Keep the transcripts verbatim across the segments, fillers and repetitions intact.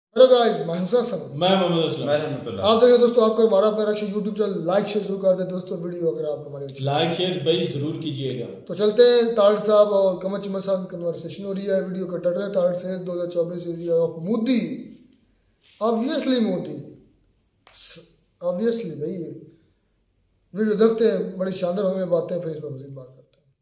Hello guys, मैं Hussain sir. मैं मोहम्मद असलम। मैं रहमतुल्लाह। आप देखें दोस्तों, आपको हमारा अपना reaction YouTube channel like share जरूर कर दें दोस्तों। वीडियो अगर आपको हमारी अच्छी लाइक शेयर भाई जरूर कीजिएगा। तो चलते हैं। तारड़ साहब और कमर चिमर साहब की कन्वर्सेशन हो रही है। वीडियो का टाइटल है तारड़ सेज दो हजार चौबीस year of Modi. Obviously Modi, obviously भाई। वीडियो देखते हैं, बड़ी शानदार हमें बातें, फिर इस पर मजीद बात करते हैं।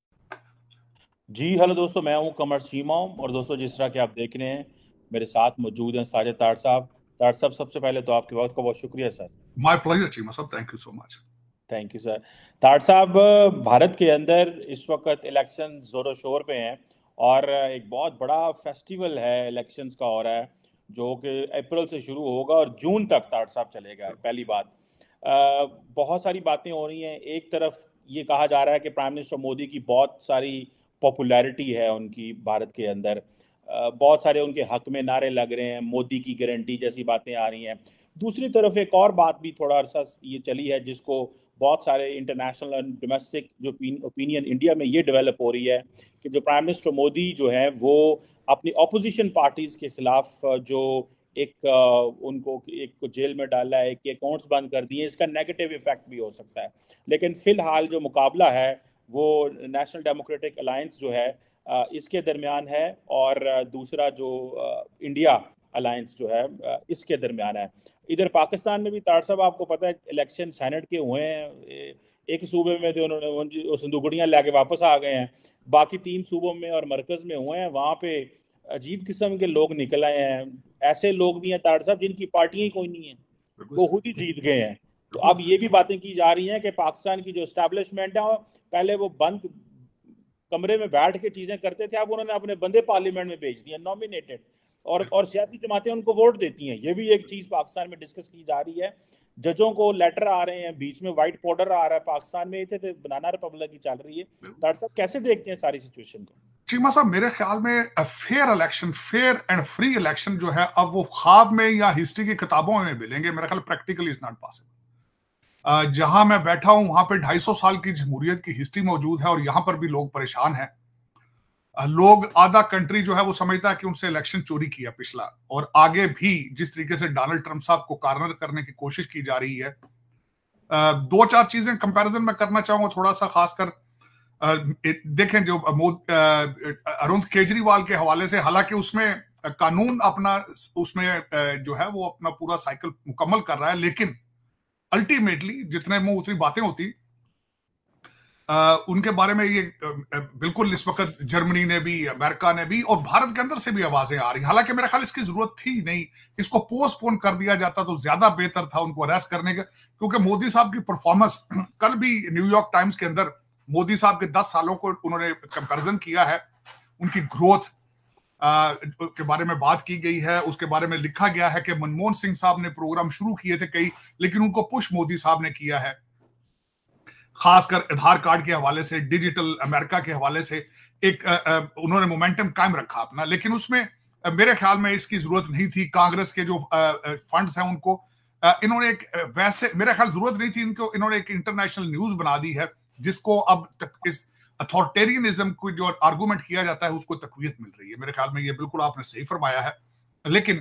जी हेलो दोस्तों, मैं हूं कमर चीमा। और दोस्तों, जिस तरह के आप देख रहे हैं, मेरे साथ मौजूद हैं साजिद ताड़ साहब। ताड़ साहब, सबसे पहले तो आपके वक्त का बहुत शुक्रिया सर। माय प्लेजर चीमा साहब, thank you so much. Thank you sir. Tarar साहब, भारत के अंदर इस वक्त इलेक्शन जोरों शोर पे हैं और एक बहुत बड़ा फेस्टिवल है इलेक्शंस का हो रहा है, जो कि अप्रैल से शुरू होगा और जून तक ताड़ साहब चलेगा। पहली बात, अ, बहुत सारी बातें हो रही हैं। एक तरफ ये कहा जा रहा है कि प्राइम मिनिस्टर मोदी की बहुत सारी पॉपुलैरिटी है उनकी भारत के अंदर। अ, बहुत सारे उनके हक में नारे लग रहे हैं, मोदी की गारंटी जैसी बातें आ रही हैं। दूसरी तरफ एक और बात भी थोड़ा अरसा ये चली है, जिसको बहुत सारे इंटरनेशनल और डोमेस्टिक जो ओपिनियन इंडिया में ये डेवलप हो रही है कि जो प्राइम मिनिस्टर मोदी जो है वो अपनी ऑपोजिशन पार्टीज के खिलाफ जो एक अ, उनको एक को जेल में डाला है, एक अकाउंट्स बंद कर दिए, इसका नेगेटिव इफेक्ट भी हो सकता है। लेकिन फिलहाल जो मुकाबला है वो नेशनल डेमोक्रेटिक अलायंस जो है अ, इसके दरमियान है, और अ, दूसरा जो अ, इंडिया अलायंस जो है अ, इसके दरमियान है। इधर पाकिस्तान में भी तार साहब, आपको पता है इलेक्शन सेनेट के हुए हैं। ए- एक सूबे में थे, उन्होंने उन- वो संदूकड़ियां लेके वापस आ गए हैं। बाकी तीन सूबों में और मरकज में हुए हैं, वहां पे अजीब किस्म के लोग निकल आए हैं। ऐसे लोग भी हैं तार साहब जिनकी पार्टियां ही कोई नहीं है, बिल्कुल वो सही, खुद ही जीत गए हैं। तो बिल्कुल अब सही। ये भी बातें की जा रही हैं कि पाकिस्तान की जो एस्टैब्लिशमेंट है, पहले वो बंद कमरे में बैठ के चीजें करते थे, अब उन्होंने अपने बंदे पार्लियामेंट में भेज दिए, नॉमिनेटेड, और और सियासी जमातें उनको वोट देती हैं। ये भी एक चीज पाकिस्तान में डिस्कस की जा रही है। जजों को लेटर आ रहे हैं, बीच में व्हाइट पाउडर आ रहा है। पाकिस्तान में थे तो बनाना रिपब्लिक की चल रही है। बिल्कुल। डॉक्टर साहब, कैसे देखते हैं सारी सिचुएशन को? चीमा साहब, मेरे ख्याल में fair election, fair and free election जो है, अब वो ख्वाब में या हिस्ट्री की किताबों में मिलेंगे। मेरा ख्याल प्रैक्टिकली इज नॉट पॉसिबल। जहां मैं बैठा हूं वहां पे ढाई सौ साल की जमहूरियत की हिस्ट्री मौजूद है और यहां पर भी लोग परेशान हैं। अ, लोग, आधा कंट्री जो है वो समझता है कि उनसे इलेक्शन चोरी किया पिछला, और आगे भी जिस तरीके से डोनाल्ड ट्रंप साहब को कॉर्नर करने की कोशिश की जा रही है। अ, दो चार चीजें कंपैरिजन में करना चाहूंगा थोड़ा सा, खासकर अ, देखें जो मोद- अ, अरुण केजरीवाल के हवाले से, हालांकि उसमें कानून अपना, उसमें अ, जो है वो अपना पूरा साइकिल मुकम्मल कर रहा है, लेकिन अल्टीमेटली जितने मुंह उतनी बातें होती। आ, उनके बारे में ये अ, अ, बिल्कुल इस वक्त जर्मनी ने भी, अमेरिका ने भी, और भारत के अंदर से भी आवाजें आ रही। हालांकि मेरा ख्याल इसकी जरूरत थी नहीं, इसको पोस्टपोन कर दिया जाता तो ज्यादा बेहतर था उनको अरेस्ट करने का, क्योंकि मोदी साहब की परफॉर्मेंस, कल भी न्यूयॉर्क टाइम्स के अंदर मोदी साहब के दस सालों को उन्होंने कंपैरिजन किया है, उनकी ग्रोथ के बारे में बात की गई है। उसके बारे में लिखा गया है कि मनमोहन सिंह साहब ने प्रोग्राम शुरू किए थे कई, लेकिन उनको पुश मोदी साहब ने किया है, खासकर आधार कार्ड के हवाले से, डिजिटल अमेरिका के हवाले से। एक अ, अ, उन्होंने मोमेंटम कायम रखा अपना, लेकिन उसमें अ, मेरे ख्याल में इसकी जरूरत नहीं थी। कांग्रेस के जो फंड्स हैं उनको अ, इन्होंने एक अ, वैसे, मेरे ख्याल जरूरत नहीं थी इनको, इन्होंने एक इंटरनेशनल न्यूज बना दी है, जिसको अब तक इस अथॉरिटेरियनिज्म को जो आर्गूमेंट किया जाता है उसको तकवीत मिल रही है। मेरे ख्याल में ये बिल्कुल आपने सही फरमाया है। लेकिन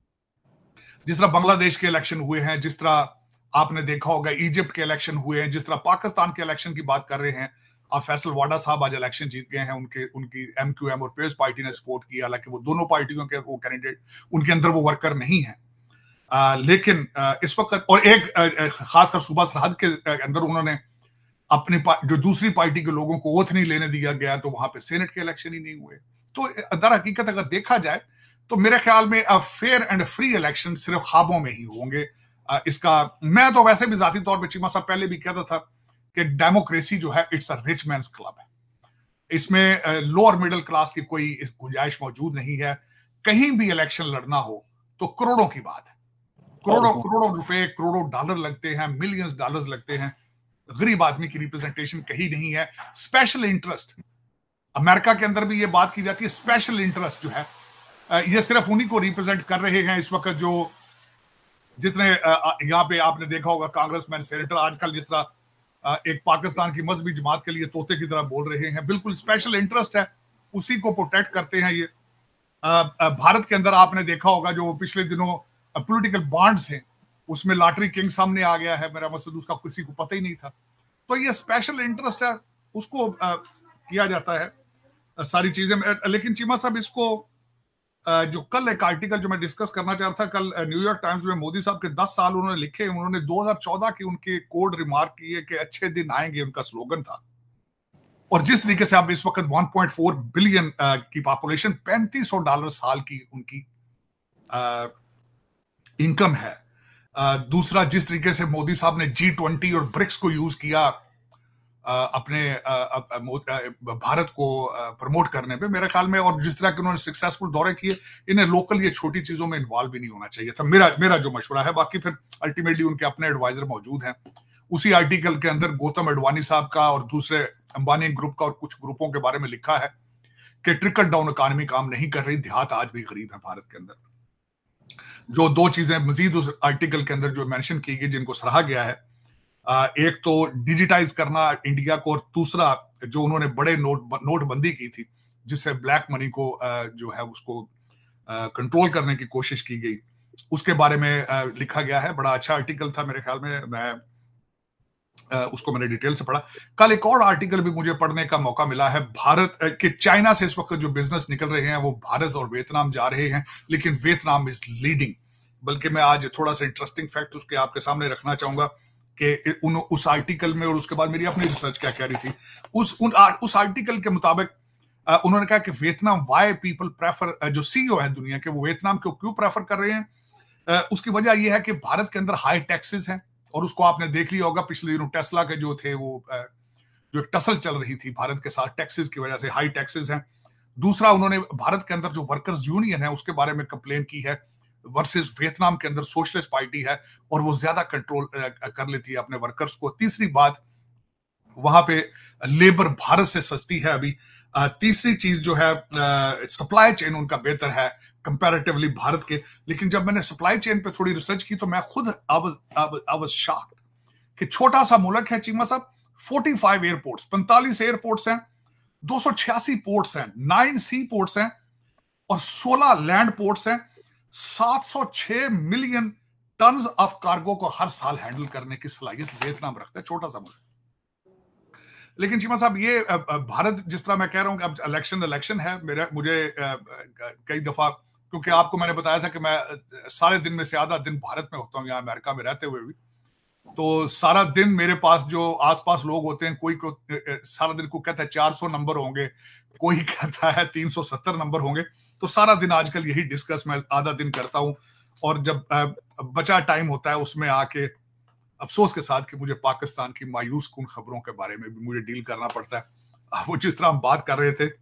जिस तरह बांग्लादेश के इलेक्शन हुए हैं, जिस तरह आपने देखा होगा इजिप्ट के इलेक्शन हुए हैं, जिस तरह पाकिस्तान के इलेक्शन की बात कर रहे हैं आप, फैसल वाडा साहब आज इलेक्शन जीत गए हैं, उनके उनकी एम क्यू एम और पीएस पार्टी ने सपोर्ट किया, हालांकि वो दोनों पार्टियों के वो कैंडिडेट, उनके अंदर वो वर्कर नहीं है। आ, लेकिन आ, इस वक्त, और एक आ, खासकर सूबा सरहद के अंदर उन्होंने अपनी जो दूसरी पार्टी के लोगों को ओथ नहीं लेने दिया गया, तो वहां पे सेनेट के इलेक्शन ही नहीं हुए। तो दर हकीकत अगर देखा जाए तो मेरे ख्याल में अब फेयर एंड फ्री इलेक्शन सिर्फ ख्वाबों में ही होंगे। अ, इसका मैं तो वैसे भी जाती तौर पे चीमा साहब पहले भी कहता था कि डेमोक्रेसी जो है it's a rich man's club है। इसमें लोअर मिडिल क्लास की कोई गुंजाइश मौजूद नहीं है। कहीं भी इलेक्शन लड़ना हो तो करोड़ों की बात है, और करोड़ों करोड़ों रुपए, करोड़ों डॉलर लगते हैं, मिलियंस डॉलर्स लगते हैं। गरीब आदमी की रिप्रेजेंटेशन कहीं नहीं है। स्पेशल इंटरेस्ट, अमेरिका के अंदर भी ये बात की जाती है, स्पेशल इंटरेस्ट जो है ये सिर्फ उन्हीं को रिप्रेजेंट कर रहे हैं इस वक्त, जो जितने यहाँ पे आपने देखा होगा कांग्रेसमैन, सेनेटर आजकल जिस तरह एक पाकिस्तान की मजहबी जमात के लिए तोते की तरह बोल रहे हैं, बिल्कुल स्पेशल इंटरेस्ट है, उसी को प्रोटेक्ट करते हैं ये। भारत के अंदर आपने देखा होगा जो पिछले दिनों पॉलिटिकल बॉन्ड्स हैं उसमें लॉटरी किंग सामने आ गया है, मेरा मकसद उसका किसी को पता ही नहीं था। तो ये स्पेशल इंटरेस्ट है, उसको आ, किया जाता है आ, सारी चीजें। लेकिन चीमा साहब इसको आ, जो कल एक आर्टिकल जो मैं डिस्कस करना चाह रहा था, कल न्यूयॉर्क टाइम्स में मोदी साहब के दस साल उन्होंने लिखे, उन्होंने दो हज़ार चौदह की उनके कोड रिमार्क किए कि अच्छे दिन आएंगे, उनका स्लोगन था। और जिस तरीके से आप इस वक्त एक पॉइंट चार बिलियन की पॉपुलेशन, पैंतीस सौ डॉलर साल की उनकी आ, इनकम है। आ, दूसरा, जिस तरीके से मोदी साहब ने जी ट्वेंटी और ब्रिक्स को यूज किया आ, अपने आ, आ, भारत को प्रमोट करने पे, मेरे ख्याल में, और जिस तरह के उन्होंने सक्सेसफुल दौरे किए, इन्हें लोकल ये छोटी चीजों में इन्वॉल्व भी नहीं होना चाहिए था, मेरा मेरा जो मशवरा है। बाकी फिर अल्टीमेटली उनके अपने एडवाइजर मौजूद हैं। उसी आर्टिकल के अंदर गौतम अडवाणी साहब का और दूसरे अंबानी ग्रुप का और कुछ ग्रुपों के बारे में लिखा है कि ट्रिकल डाउन इकॉनमी काम नहीं कर रही, देहात आज भी गरीब है भारत के अंदर। जो दो चीजें मजीद उस आर्टिकल के अंदर जो मेंशन की गई, जिनको सराहा गया है, एक तो डिजिटाइज करना इंडिया को, और दूसरा जो उन्होंने बड़े नोट नोटबंदी की थी जिससे ब्लैक मनी को जो है उसको कंट्रोल करने की कोशिश की गई, उसके बारे में लिखा गया है। बड़ा अच्छा आर्टिकल था मेरे ख्याल में, मैं उसको मैंने डिटेल से पढ़ा। कल एक और आर्टिकल भी मुझे पढ़ने का मौका मिला है, भारत के चाइना से इस वक्त जो बिजनेस निकल रहे हैं वो भारत और वियतनाम जा रहे हैं, लेकिन वियतनाम इज लीडिंग। बल्कि मैं आज थोड़ा सा इंटरेस्टिंग फैक्ट उसके आपके सामने रखना चाहूंगा कि उन उस आर्टिकल में, और उसके बाद मेरी अपनी रिसर्च क्या कह रही थी, उस उन उस आर्टिकल के मुताबिक उन्होंने कहा कि वियतनाम, वाई पीपल प्रेफर, जो सीईओ है दुनिया के, वो वियतनाम को क्यों प्रेफर कर रहे हैं, उसकी वजह यह है कि भारत के अंदर हाई टैक्सेस हैं, और उसको आपने देख लिया होगा पिछले दिनों टेस्ला के जो थे वो जो टसल चल रही थी भारत के साथ, टैक्सेस की वजह से हाई टैक्सेस हैं। दूसरा, उन्होंने भारत के अंदर जो वर्कर्स यूनियन है उसके बारे में कंप्लेन की है, वर्सेस वियतनाम के अंदर सोशलिस्ट पार्टी है और वो ज्यादा कंट्रोल कर लेती है अपने वर्कर्स को। तीसरी बात, वहां पे लेबर भारत से सस्ती है अभी। तीसरी चीज जो है, सप्लाई चेन उनका बेहतर है कंपैरेटिवली भारत के। लेकिन जब मैंने सप्लाई चेन पे थोड़ी रिसर्च की तो मैं खुद आई वाज शॉक्ड कि छोटा सा मुल्क है चीमा साहब, पैंतालीस एयरपोर्ट्स, पैंतालीस एयरपोर्ट्स हैं, दो सौ छियासी पोर्ट्स हैं, नौ सी पोर्ट्स हैं और सोलह लैंड पोर्ट्स हैं। सात सौ छह मिलियन टन्स ऑफ कार्गो को हर साल हैंडल करने की सलाहियत वियतनाम रखता है, छोटा सा मुल्क। लेकिन चीमा साहब, ये भारत, जिस तरह मैं कह रहा हूं कि अब इलेक्शन इलेक्शन है, मेरे मुझे कई दफा, क्योंकि आपको मैंने बताया था कि मैं सारे दिन में से आधा दिन भारत में होता हूँ, यहाँ अमेरिका में रहते हुए भी, तो सारा दिन मेरे पास जो आसपास लोग होते हैं, कोई को सारा दिन को कहता है चार सौ नंबर होंगे, कोई कहता है तीन सौ सत्तर नंबर होंगे। तो सारा दिन आजकल यही डिस्कस मैं आधा दिन करता हूं, और जब बचा टाइम होता है उसमें आके अफसोस के साथ कि मुझे पाकिस्तान की मायूस कुन खबरों के बारे में भी मुझे डील करना पड़ता है। वो जिस तरह हम बात कर रहे थे,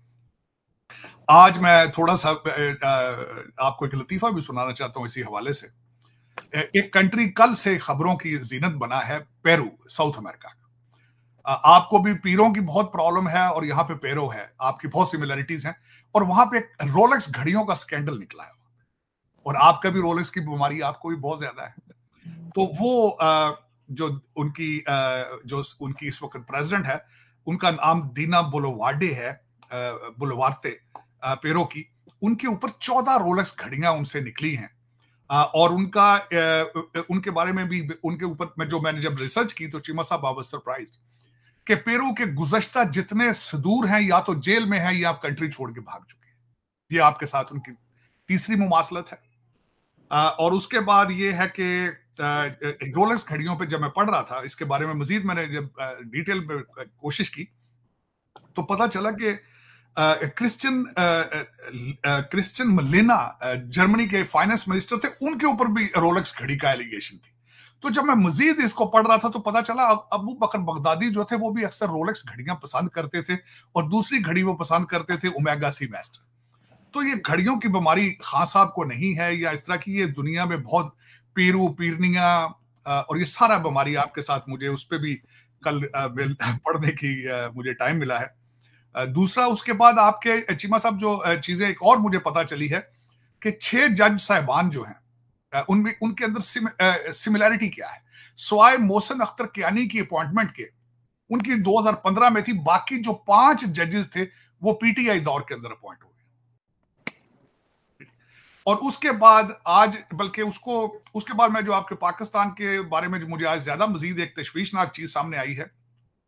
आज मैं थोड़ा सा आपको एक लतीफा भी सुनाना चाहता हूं इसी हवाले से। एक कंट्री कल से खबरों की जीनत बना है, पेरू, साउथ अमेरिका। आपको भी पीरों की बहुत प्रॉब्लम है और यहाँ पे पेरो है, आपकी बहुत सिमिलरिटीज हैं। और वहां पे रोलेक्स घड़ियों का स्कैंडल निकला है, और आपका भी रोलेक्स की बीमारी आपको भी बहुत ज्यादा है। तो वो जो उनकी जो उनकी इस वक्त प्रेसिडेंट है, उनका नाम दीना बोलोवार्डे है, बोलोवार्ते, पेरो की। उनके ऊपर चौदह रोलेक्स घड़ियां उनसे निकली हैं, और उनका उनके बारे में भी, उनके ऊपर में जो मैंने जब रिसर्च की तो चीमा साहब, आई वाज सरप्राइज्ड कि पेरू के गुज़श्ता जितने सदूर हैं या तो जेल में हैं या आप कंट्री छोड़ के भाग चुके हैं। ये आपके साथ उनकी तीसरी मुमासलत है। और उसके बाद ये है कि रोलेक्स घड़ियों पे जब मैं पढ़ रहा था इसके बारे में मजीद, मैंने जब डिटेल में कोशिश की तो पता चला कि क्रिश्चियन क्रिश्चियन मलेना जर्मनी के फाइनेंस मिनिस्टर थे, उनके ऊपर भी रोलेक्स घड़ी का एलिगेशन थी। तो जब मैं मजीद इसको पढ़ रहा था तो पता चला अबू बकर बगदादी जो थे वो भी अक्सर रोलेक्स घड़ियां पसंद करते थे, और दूसरी घड़ी वो पसंद करते थे ओमेगा सी मैस्टर। तो ये घड़ियों की बीमारी खान साहब को नहीं है या इस तरह की, ये दुनिया में बहुत पीरू पीरनिया और ये सारा बीमारी आपके साथ, मुझे उस पर भी कल पढ़ने की मुझे टाइम मिला है। दूसरा, उसके बाद आपके चीमा साहब जो चीजें एक और मुझे पता चली है कि छह जज साहिबान जो हैं उनमें उनके अंदर सिम, सिमिलैरिटी क्या है। स्वाय मोहसिन अख्तर कियानी की अपॉइंटमेंट के उनकी दो हज़ार पंद्रह में थी, बाकी जो पांच जजेस थे वो पीटीआई दौर के अंदर अपॉइंट हो गए। और उसके बाद आज बल्कि उसको उसके बाद मैं जो आपके पाकिस्तान के बारे में जो मुझे आज ज्यादा मजीद एक तशवीशनाक चीज सामने आई है,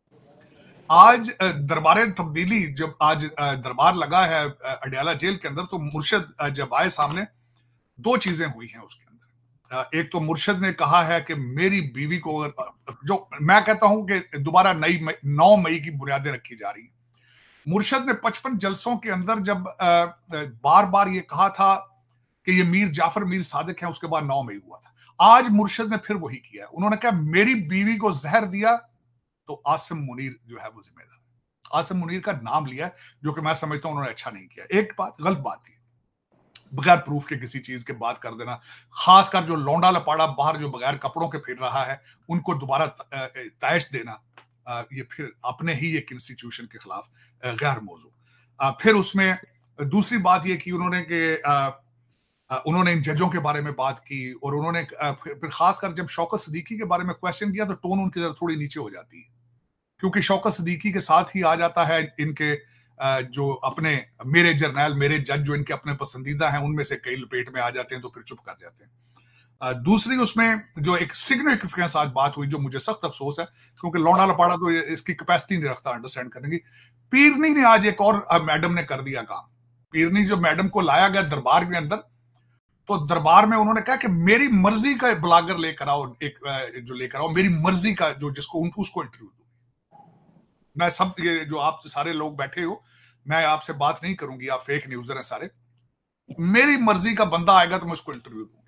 आज दरबार तब्दीली जब आज दरबार लगा है अडयाला जेल के अंदर, तो मुर्शद जब आए सामने, दो चीजें हुई हैं उसके अंदर। एक तो मुर्शद ने कहा है कि मेरी बीवी को, जो मैं कहता हूं कि दोबारा नई नौ मई की बुनियादें रखी जा रही हैं। मुर्शद ने पचपन जलसों के अंदर जब बार बार ये कहा था कि ये मीर जाफर मीर सादिक है, उसके बाद नौ मई हुआ था। आज मुर्शद ने फिर वही किया है। उन्होंने कहा मेरी बीवी को जहर दिया तो आसिम मुनीर जो है वो जिम्मेदार है। आसिम मुनीर का नाम लिया, जो कि मैं समझता हूं उन्होंने अच्छा नहीं किया। एक बात गलत बात थी, बगैर प्रूफ के किसी चीज के बात कर देना, खासकर जो लौंडा लपाड़ा बाहर जो बगैर कपड़ों के फिर रहा है उनको दोबारा तैश देना, ये फिर अपने ही एक इंस्टीट्यूशन के खिलाफ गैर मौजू। फिर उसमें दूसरी बात ये कि उन्होंने के उन्होंने इन जजों के बारे में बात की, और उन्होंने फिर खासकर जब शौकत सिद्दीकी के बारे में क्वेश्चन किया तो टोन उनकी जरा थोड़ी नीचे हो जाती है, क्योंकि शौकत सिद्दीकी के साथ ही आ जाता है इनके जो अपने मेरे जर्नैल मेरे जज जो इनके अपने पसंदीदा हैं, उनमें से कई लपेट में आ जाते हैं तो फिर चुप कर जाते हैं। दूसरी उसमें जो एक सिग्निफिकेंस आज बात हुई, जो मुझे सख्त अफसोस है, क्योंकि लौंडा लपाड़ा तो इसकी कैपेसिटी नहीं रखता अंडरस्टैंड करने की। पीरनी ने आज एक और मैडम ने कर दिया काम। पीरनी जो मैडम को लाया गया दरबार के अंदर, तो दरबार में उन्होंने कहा कि मेरी मर्जी का ब्लॉगर लेकर आओ, एक जो लेकर आओ मेरी मर्जी का, जो जिसको उसको इंटरव्यू दूं। मैं सब ये जो आप सारे लोग बैठे हो, मैं आपसे बात नहीं करूंगी, आप फेक न्यूजर हैं सारे। मेरी मर्जी का बंदा आएगा तो मैं उसको इंटरव्यू दूंगी।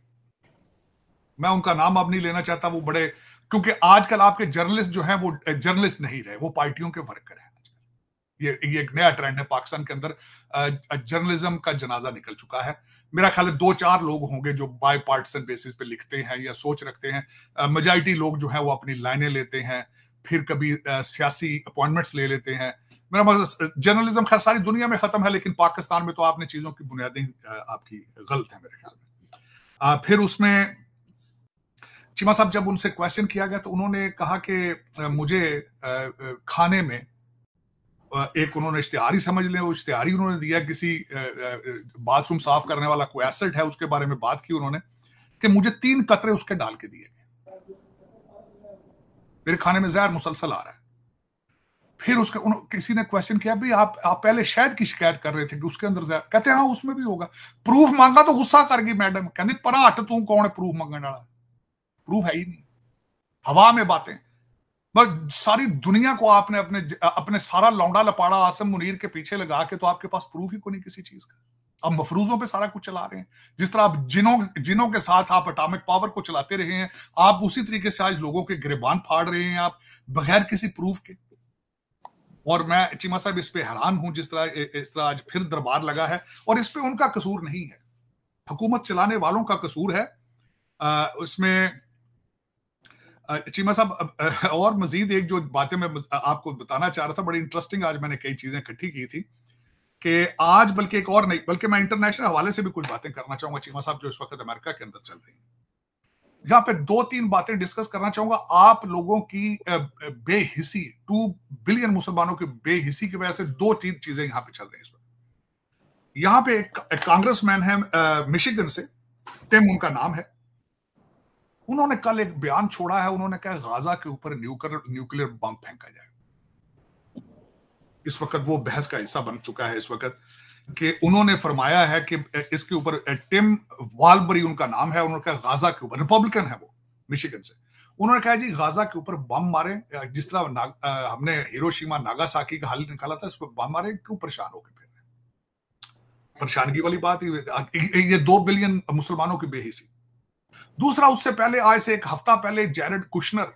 मैं उनका नाम अब नहीं लेना चाहता, वो बड़े, क्योंकि आजकल आपके जर्नलिस्ट जो हैं वो जर्नलिस्ट नहीं रहे, वो पार्टियों के वर्कर हैं। ये ये एक नया ट्रेंड है पाकिस्तान के अंदर, जर्नलिज्म का जनाजा निकल चुका है। मेरा ख्याल है दो चार लोग होंगे जो बाय पार्टिसन बेसिस पे लिखते हैं या सोच रखते हैं। मेजॉरिटी लोग जो है वो अपनी लाइनें लेते हैं, फिर कभी सियासी अपॉइंटमेंट्स ले लेते हैं। मेरा मतलब जर्नलिज्म खैर सारी दुनिया में खत्म है, लेकिन पाकिस्तान में तो आपने चीजों की बुनियादें आपकी गलत है मेरे ख्याल में। फिर उसमें चीमा साहब जब उनसे क्वेश्चन किया गया तो उन्होंने कहा कि मुझे खाने में एक उन्होंने इश्तिहार ही समझ लें, वो इश्तिहार ही उन्होंने दिया, किसी बाथरूम साफ करने वाला कोई एसिड है उसके बारे में बात की उन्होंने, कि मुझे तीन कतरे उसके डाल के दिए गए, मेरे खाने में जहर मुसलसल आ रहा है। फिर उसके उन, किसी ने क्वेश्चन किया भाई आप आप पहले शहद की शिकायत कर रहे थे कि उसके अंदर जहर, कहते हैं हाँ उसमें भी होगा। प्रूफ मांगा तो गुस्सा कर गई मैडम, कहती परा हट तू कौन है प्रूफ मांगने वाला, प्रूफ है ही नहीं, हवा में बातें। बस सारी दुनिया को आपने अपने अपने सारा लौंडा लपाड़ा आसिम मुनीर के पीछे लगा के तो आपके पास प्रूफ ही को नहीं किसी चीज का। अब मफरूजों पे सारा कुछ चला रहे हैं, जिस तरह आप जिनों जिनों के साथ आप एटॉमिक पावर को चलाते रहे हैं, आप उसी तरीके से आज लोगों के गिरबान फाड़ रहे हैं आप बगैर किसी प्रूफ के। और मैं चीमा साहब इस पे हैरान हूं, जिस तरह इस तरह आज फिर दरबार लगा है, और इस पे उनका कसूर नहीं है, हुकूमत चलाने वालों का कसूर है। आ, उसमें चीमा साहब और मजीद एक जो बातें मैं आपको बताना चाह रहा था, बड़ी इंटरेस्टिंग, आज मैंने कई चीजें इकट्ठी की थी कि आज बल्कि एक और नहीं, बल्कि मैं इंटरनेशनल हवाले से भी कुछ बातें करना चाहूंगा चीमा साहब, जो इस वक्त अमेरिका के अंदर चल रही हैं। यहाँ पे दो तीन बातें डिस्कस करना चाहूंगा। आप लोगों की बेहिसी, टू बिलियन मुसलमानों की बेहिसी की वजह से दो तीन चीजें यहाँ पे चल रही हैं इस वक्त। यहाँ पे एक कांग्रेसमैन है मिशिगन से, टिम उनका नाम है, उन्होंने कल एक बयान छोड़ा है, उन्होंने कहा गाजा के ऊपर न्यूक्लियर न्यूक्लियर बम फेंका जाए। इस वक्त वो बहस का हिस्सा बन चुका है इस वक्त कि उन्होंने फरमाया है कि इसके ऊपर, टिम वालबरी उनका नाम है, उन्होंने कहा गाजा के ऊपर, रिपब्लिकन है वो मिशिगन से, उन्होंने कहा जी गाजा के ऊपर बम मारे, जिस तरह हमने हिरोशिमा नागासाकी का हल निकाला था, इस पर बम मारे, क्यों परेशान होकर फिर रहे? परेशानगी वाली बात, ये दो बिलियन मुसलमानों की बेहिसी। दूसरा, उससे पहले आज से एक हफ्ता पहले जैरेड कुशनर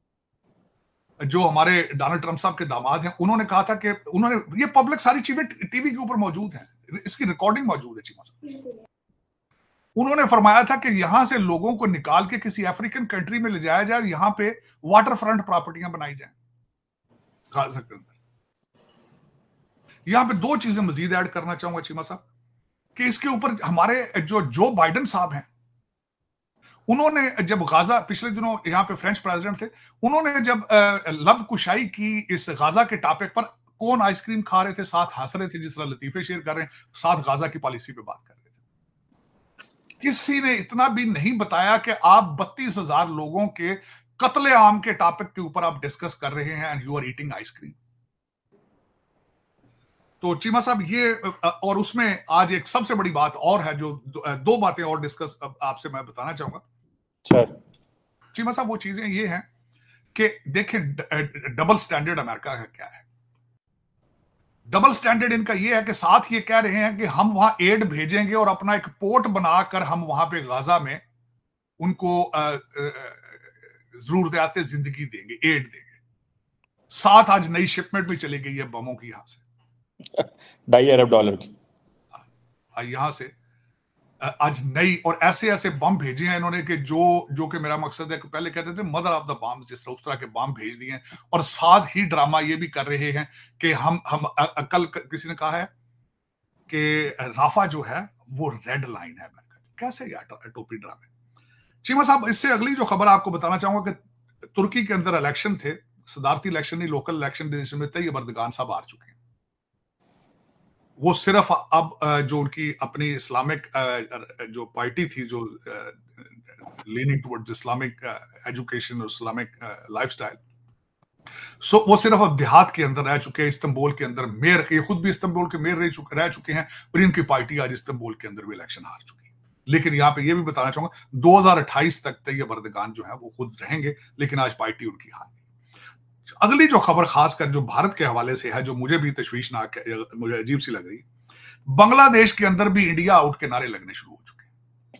जो हमारे डोनाल्ड ट्रंप साहब के दामाद हैं, उन्होंने कहा था कि उन्होंने, ये पब्लिक सारी चीजें टीवी के ऊपर मौजूद हैं, इसकी रिकॉर्डिंग मौजूद है चीमा साहब, उन्होंने फरमाया था कि यहां से लोगों को निकाल के किसी अफ्रीकन कंट्री में ले जाया जाए, यहां पे वाटर फ्रंट प्रॉपर्टियां बनाई जाए गाजा के अंदर। यहां पे दो चीजें मजीद ऐड करना चाहूंगा चीमा साहब कि इसके ऊपर हमारे जो जो बाइडेन साहब हैं, उन्होंने जब गाजा, पिछले दिनों यहाँ पे फ्रेंच प्रेसिडेंट थे, उन्होंने जब लब कुशाई की इस गाजा के टॉपिक पर, कौन आइसक्रीम खा रहे थे, साथ हंस रहे थे, जिस तरह लतीफे शेयर कर रहे हैं, साथ गाजा की पॉलिसी पे बात कर रहे थे। किसी ने इतना भी नहीं बताया कि आप बत्तीस हजार लोगों के कत्ले आम के टॉपिक के ऊपर आप डिस्कस कर रहे हैं and you are eating ice cream. तो चीमा साहब ये, और उसमें आज एक सबसे बड़ी बात और है जो दो, दो बातें और डिस्कस आपसे मैं बताना चाहूंगा। सर चीमा साहब वो चीजें ये हैं कि देखें डबल स्टैंडर्ड अमेरिका का क्या है। डबल स्टैंडर्ड इनका ये है कि साथ ये कह रहे हैं कि हम वहां एड भेजेंगे और अपना एक पोर्ट बनाकर हम वहां पे गाजा में उनको जरूरत जिंदगी देंगे, एड देंगे। साथ आज नई शिपमेंट भी चली गई है बमों की, यहां से ढाई अरब डॉलर की यहां से आज नई, और ऐसे ऐसे बम भेजे हैं इन्होंने कि जो जो कि मेरा मकसद है कि पहले कहते थे मदर ऑफ द बम, जिस तरह उस तरह के बम भेज दिए हैं। और साथ ही ड्रामा ये भी कर रहे हैं कि हम हम कल किसी ने कहा है कि राफा जो है वो रेड लाइन है अमेरिका। कैसे यार टोपी ड्रामे। चीमा साहब, इससे अगली जो खबर आपको बताना चाहूंगा कि तुर्की के अंदर इलेक्शन थे, सदारती इलेक्शन नहीं, लोकल इलेक्शन, जिसमें तैयब एर्दोगान साहब हार चुके हैं। वो सिर्फ अब जो उनकी अपनी इस्लामिक जो पार्टी थी, जो लीनिंग टुवर्ड्स इस्लामिक एजुकेशन और इस्लामिक लाइफस्टाइल, सो वो सिर्फ अब देहात के अंदर रह चुके हैं। इस्तांबुल के अंदर मेयर के, खुद भी इस्तांबुल के मेयर रह चुके रह चुके हैं, और इनकी पार्टी आज इस्तांबुल के अंदर भी इलेक्शन हार चुकी है। लेकिन यहाँ पे ये भी बताना चाहूंगा दो हजार अट्ठाईस तक तैयब एर्दोगान जो है वो खुद रहेंगे, लेकिन आज पार्टी उनकी हार गई। अगली जो खबर खासकर जो भारत के हवाले से है, जो मुझे भी तशवीशनाक, मुझे अजीब सी लग रही, बांग्लादेश के अंदर भी इंडिया आउट के नारे लगने शुरू हो चुके हैं।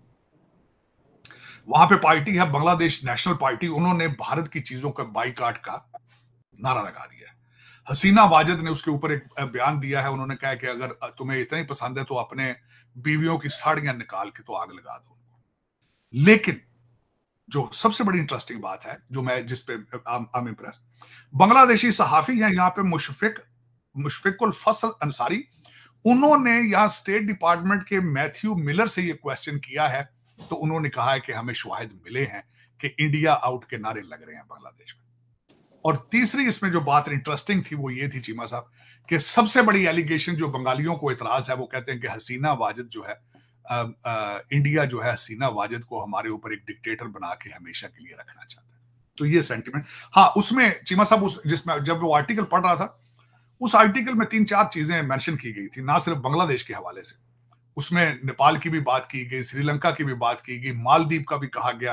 वहां पे पार्टी है बांग्लादेश नेशनल पार्टी, उन्होंने भारत की चीजों का बाइकाट का नारा लगा दिया है। हसीना वाजिद ने उसके ऊपर एक बयान दिया है, उन्होंने कहा कि अगर तुम्हें इतना ही पसंद है तो अपने बीवियों की साड़ियां निकाल के तो आग लगा दो। लेकिन जो सबसे बड़ी इंटरेस्टिंग बात है, जो मैं जिस पे आई एम इम्प्रेस्ड, बांग्लादेशी सहाफी हैं यहाँ पे मुशफिक मुशफिकुल फसल अंसारी, उन्होंने यहाँ स्टेट डिपार्टमेंट के मैथ्यू मिलर से ये क्वेश्चन किया है। तो उन्होंने कहा है कि हमें शवाहिद मिले हैं कि इंडिया आउट के नारे लग रहे हैं बांग्लादेश में। और तीसरी इसमें जो बात इंटरेस्टिंग थी वो ये थी चीमा साहब कि सबसे बड़ी एलिगेशन जो बंगालियों को इतराज है, वो कहते हैं कि हसीना वाजिद जो है, आ, आ, इंडिया जो है हसीना वाजिद को हमारे ऊपर एक डिक्टेटर बना के हमेशा के लिए रखना चाहता है। तो ये सेंटिमेंट, हाँ उसमें चीमा साहब उस जिसमें जब वो आर्टिकल पढ़ रहा था, उस आर्टिकल में तीन चार चीजें मेंशन की गई थी, ना सिर्फ बांग्लादेश के हवाले से, उसमें नेपाल की भी बात की गई, श्रीलंका की भी बात की गई, मालदीव का भी कहा गया,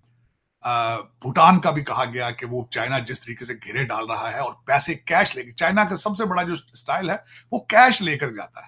भूटान का भी कहा गया कि वो चाइना जिस तरीके से घेरे डाल रहा है और पैसे कैश लेके, चाइना का सबसे बड़ा जो स्टाइल है वो कैश लेकर जाता है,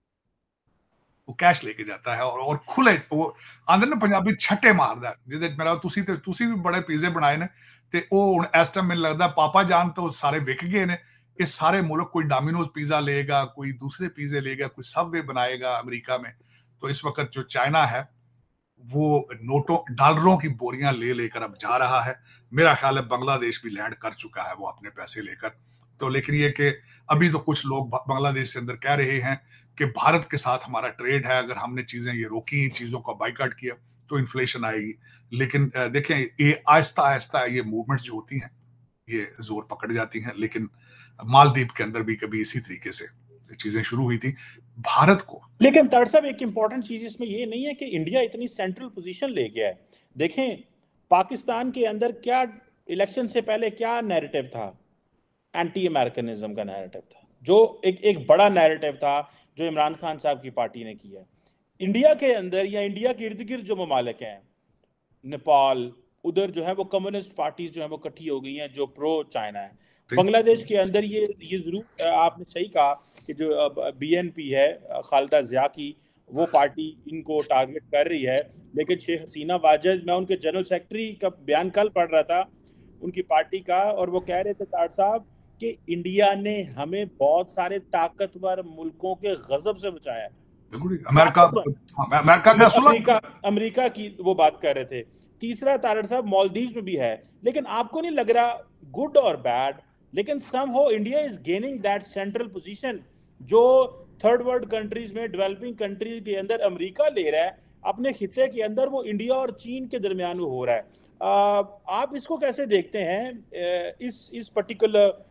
वो कैश लेके जाता है और, और खुले वो आंदे ना पंजाबी छट्टे मारदा, जिहदे मेरा तुसी ते तुसी भी बड़े पिज़्ज़े बनाए ने, ते ओ हुण इस टाइम मैनूं लगदा पापा जान तो सारे विक गए ने। ये सारे मुल्क कोई डोमिनोज पिज़्ज़ा लेगा, कोई दूसरे पिज़्ज़े लेगा, कोई सबवे बनाएगा अमेरिका में। तो इस वक्त जो चाइना है वो नोटों डॉलरों की बोरियां ले लेकर अब जा रहा है। मेरा ख्याल है बांग्लादेश भी लैंड कर चुका है वो अपने पैसे लेकर। तो लेकिन ये कि अभी तो कुछ लोग बांग्लादेश से अंदर कह रहे हैं कि भारत के साथ हमारा ट्रेड है, अगर हमने चीजें ये रोकी, चीजों का बाइकाट किया तो इन्फ्लेशन आएगी। लेकिन देखें ये आहिस्ता आहिस्ता ये मूवमेंट्स जो होती हैं ये जोर पकड़ जाती हैं। लेकिन मालदीव के अंदर भी कभी इसी तरीके से चीजें शुरू हुई थी भारत को। लेकिन तड़ साहब एक इंपॉर्टेंट चीज इसमें ये नहीं है कि इंडिया इतनी सेंट्रल पोजीशन ले गया है। देखें पाकिस्तान के अंदर क्या इलेक्शन से पहले क्या नैरेटिव था, एंटी अमेरिकनिज्म का नैरेटिव था, जो एक एक बड़ा नैरेटिव था जो इमरान खान साहब की पार्टी ने किया। इंडिया के अंदर या इंडिया के इर्द गिर्द जो ममालिक हैं, नेपाल, उधर जो है वो कम्युनिस्ट पार्टीज जो है वो इकट्ठी हो गई हैं जो प्रो चाइना है। बांग्लादेश के अंदर ये ये जरूर आपने सही कहा कि जो बीएनपी है खालिदा जिया की, वो पार्टी इनको टारगेट कर रही है। लेकिन शेख हसीना वाजिद, मैं उनके जनरल सेक्रेटरी का बयान कल पढ़ रहा था उनकी पार्टी का, और वो कह रहे थे ताड़ साहब कि इंडिया ने हमें बहुत सारे ताकतवर मुल्कों के गजब से बचाया। अमेरिका अमेरिका का अमेरिका अमेरिका की वो बात कर रहे थे। तीसरा तारड़ साहब मालदीव में भी है। लेकिन आपको नहीं लग रहा, गुड और बैड, लेकिन somehow India is gaining that central position जो थर्ड वर्ल्ड कंट्रीज में, डेवलपिंग कंट्रीज के अंदर अमेरिका ले रहा है, अपने खिते के अंदर वो इंडिया और चीन के दरमियान हो रहा है। आ, आप इसको कैसे देखते हैं, इस इस पर्टिकुलर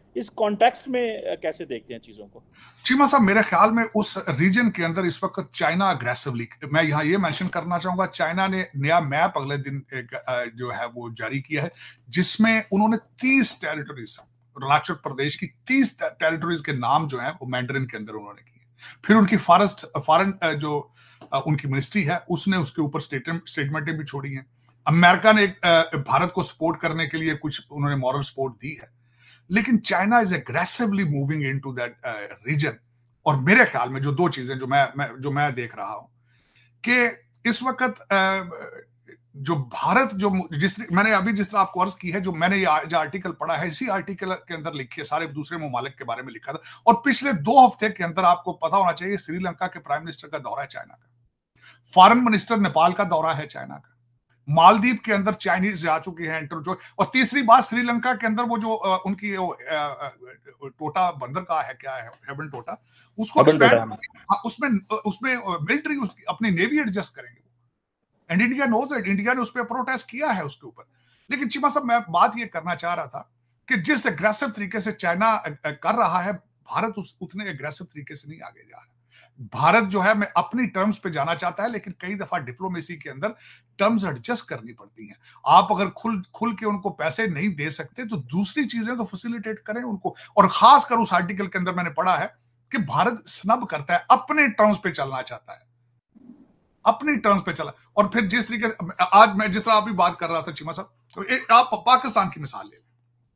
इस कॉन्टेक्स्ट में कैसे देखते हैं चीजों को? चीमा साहब, मेरे ख्याल में उस रीजन के अंदर इस वक्त चाइना अग्रेसिवली, मैं यहाँ ये मेंशन करना चाहूंगा, चाइना ने नया मैप अगले दिन एक जो है वो जारी किया है, जिसमें उन्होंने तीस टेरिटरीज, अरुणाचल प्रदेश की तीस टेरिटरीज के नाम जो है वो मैंडरिन के अंदर उन्होंने किए। फिर उनकी फॉरेस्ट फॉरेन जो उनकी मिनिस्ट्री है उसने उसके ऊपर स्टेटमेंटें भी छोड़ी हैं। अमेरिका ने भारत को सपोर्ट करने के लिए कुछ उन्होंने मॉरल सपोर्ट दी है, लेकिन China is aggressively moving into that region. और मेरे ख्याल में जो दो चीजें जो मैं, मैं जो मैं देख रहा हूं कि इस वक्त uh, जो भारत जो जिस मैंने अभी जिस तरह आपको अर्ज की है, जो मैंने ये आर्टिकल पढ़ा है, इसी आर्टिकल के अंदर लिखे सारे दूसरे ममालिक के बारे में लिखा था। और पिछले दो हफ्ते के अंदर आपको पता होना चाहिए श्रीलंका के प्राइम मिनिस्टर का दौरा है चाइना का, फॉरेन मिनिस्टर नेपाल का दौरा है चाइना का, मालदीव के अंदर चाइनीज जा चुके हैं इंटर जो, और तीसरी बात श्रीलंका के अंदर वो जो आ, उनकी वो, आ, आ, टोटा बंदर का है, क्या है, हेबन टोटा, उसको उसमें उसमें मिलिट्री अपनी नेवी एडजस्ट करेंगे, and India knows it. India ने उस पर प्रोटेस्ट किया है उसके ऊपर। लेकिन चीमा साहब, मैं बात ये करना चाह रहा था कि जिस एग्रेसिव तरीके से चाइना कर रहा है, भारत उस उतने एग्रेसिव तरीके से नहीं आगे जा रहा। भारत जो है मैं अपनी टर्म्स पे जाना चाहता है, लेकिन कई दफा डिप्लोमेसी के अंदर टर्म्स एडजस्ट करनी पड़ती हैं। आप अगर खुल खुल के उनको पैसे नहीं दे सकते तो दूसरी चीजें तो फैसिलिटेट करें उनको। और खासकर उस आर्टिकल के अंदर मैंने पढ़ा है कि भारत स्नब करता है, अपने टर्म्स पे चलना चाहता है, अपनी टर्म्स पे चला। और फिर जिस तरीके से आज मैं जिस तरह आप भी बात कर रहा था चीमा साहब, तो आप पाकिस्तान की मिसाल ले लें।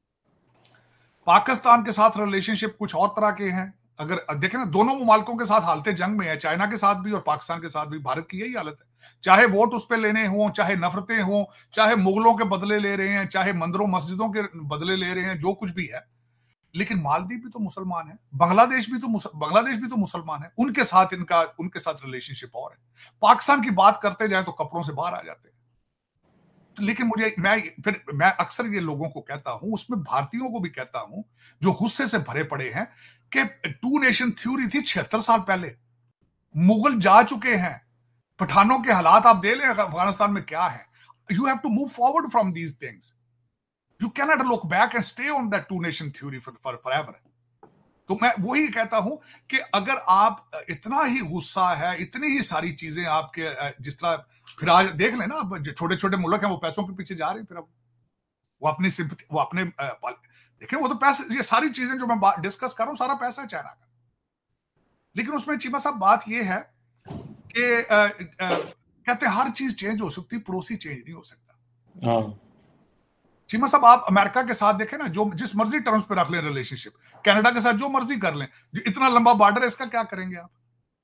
पाकिस्तान के साथ रिलेशनशिप कुछ और तरह के हैं। अगर देखें ना, दोनों मुमालिकों के साथ हालतें जंग में है, चाइना के साथ भी और पाकिस्तान के साथ भी भारत की यही हालत है। चाहे वोट उस पर लेने हों, चाहे नफरतें हों, चाहे मुगलों के बदले ले रहे हैं, चाहे मंदिरों मस्जिदों के बदले ले रहे हैं, जो कुछ भी है। लेकिन मालदीव भी तो मुसलमान है, बांग्लादेश भी तो बांग्लादेश भी तो मुसलमान है, उनके साथ इनका उनके साथ रिलेशनशिप और है। पाकिस्तान की बात करते जाए तो कपड़ों से बाहर आ जाते हैं। तो लेकिन मुझे मैं फिर मैं अक्सर ये लोगों को कहता हूं, उसमें भारतीयों को भी कहता हूं जो गुस्से से भरे पड़े हैं, कि टू नेशन थ्योरी थी छिहत्तर साल पहले, मुगल जा चुके हैं, पठानों के हालात आप दे लें अफगानिस्तान में क्या है। You have to move forward from these things, you cannot look back and stay on that two nation theory for forever. तो मैं वही कहता हूं कि अगर आप इतना ही गुस्सा है, इतनी ही सारी चीजें आपके, जिस तरह फिर आज देख लें ना, अब छोटे छोटे मुल्क हैं वो पैसों के पीछे जा रहे हैं, फिर अब वो अपनी सिंपैथी, वो अपने देखिए, वो तो पैसे, ये सारी चीजें जो मैं डिस्कस कर रहा हूं सारा पैसा है चाइना का। लेकिन उसमें चीमा साहब बात ये है कि कहते हैं हर चीज चेंज हो सकती, पड़ोसी चेंज नहीं हो सकता। हाँ। चीमा साहब, आप अमेरिका के साथ देखें ना, जो जिस मर्जी टर्म्स पे रख लें रिलेशनशिप, कनाडा के साथ जो मर्जी कर लें, जो इतना लंबा बॉर्डर है, इसका क्या करेंगे आप?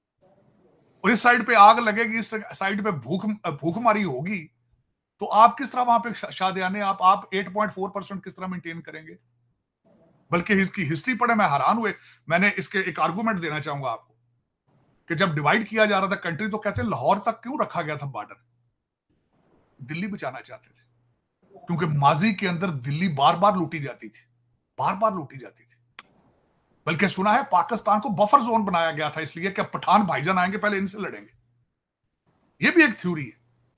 और इस साइड पे आग लगेगी, इस साइड पे भूख भूखमारी होगी, तो आप किस तरह वहां पे शादियाने आप आप आठ पॉइंट चार परसेंट किस तरह मेंटेन करेंगे? बल्कि इसकी हिस्ट्री पढ़े, मैं हैरान हुए। मैंने इसके एक आर्गुमेंट देना चाहूंगा आपको कि जब डिवाइड किया जा रहा था कंट्री, तो कहते हैं लाहौर तक क्यों रखा गया था बॉर्डर? दिल्ली बचाना चाहते थे, क्योंकि माजी के अंदर दिल्ली बार बार लूटी जाती थी, बार बार लूटी जाती थी। बल्कि सुना है पाकिस्तान को बफर जोन बनाया गया था, इसलिए कि पठान भाईजान आएंगे पहले इनसे लड़ेंगे। यह भी एक थ्योरी है।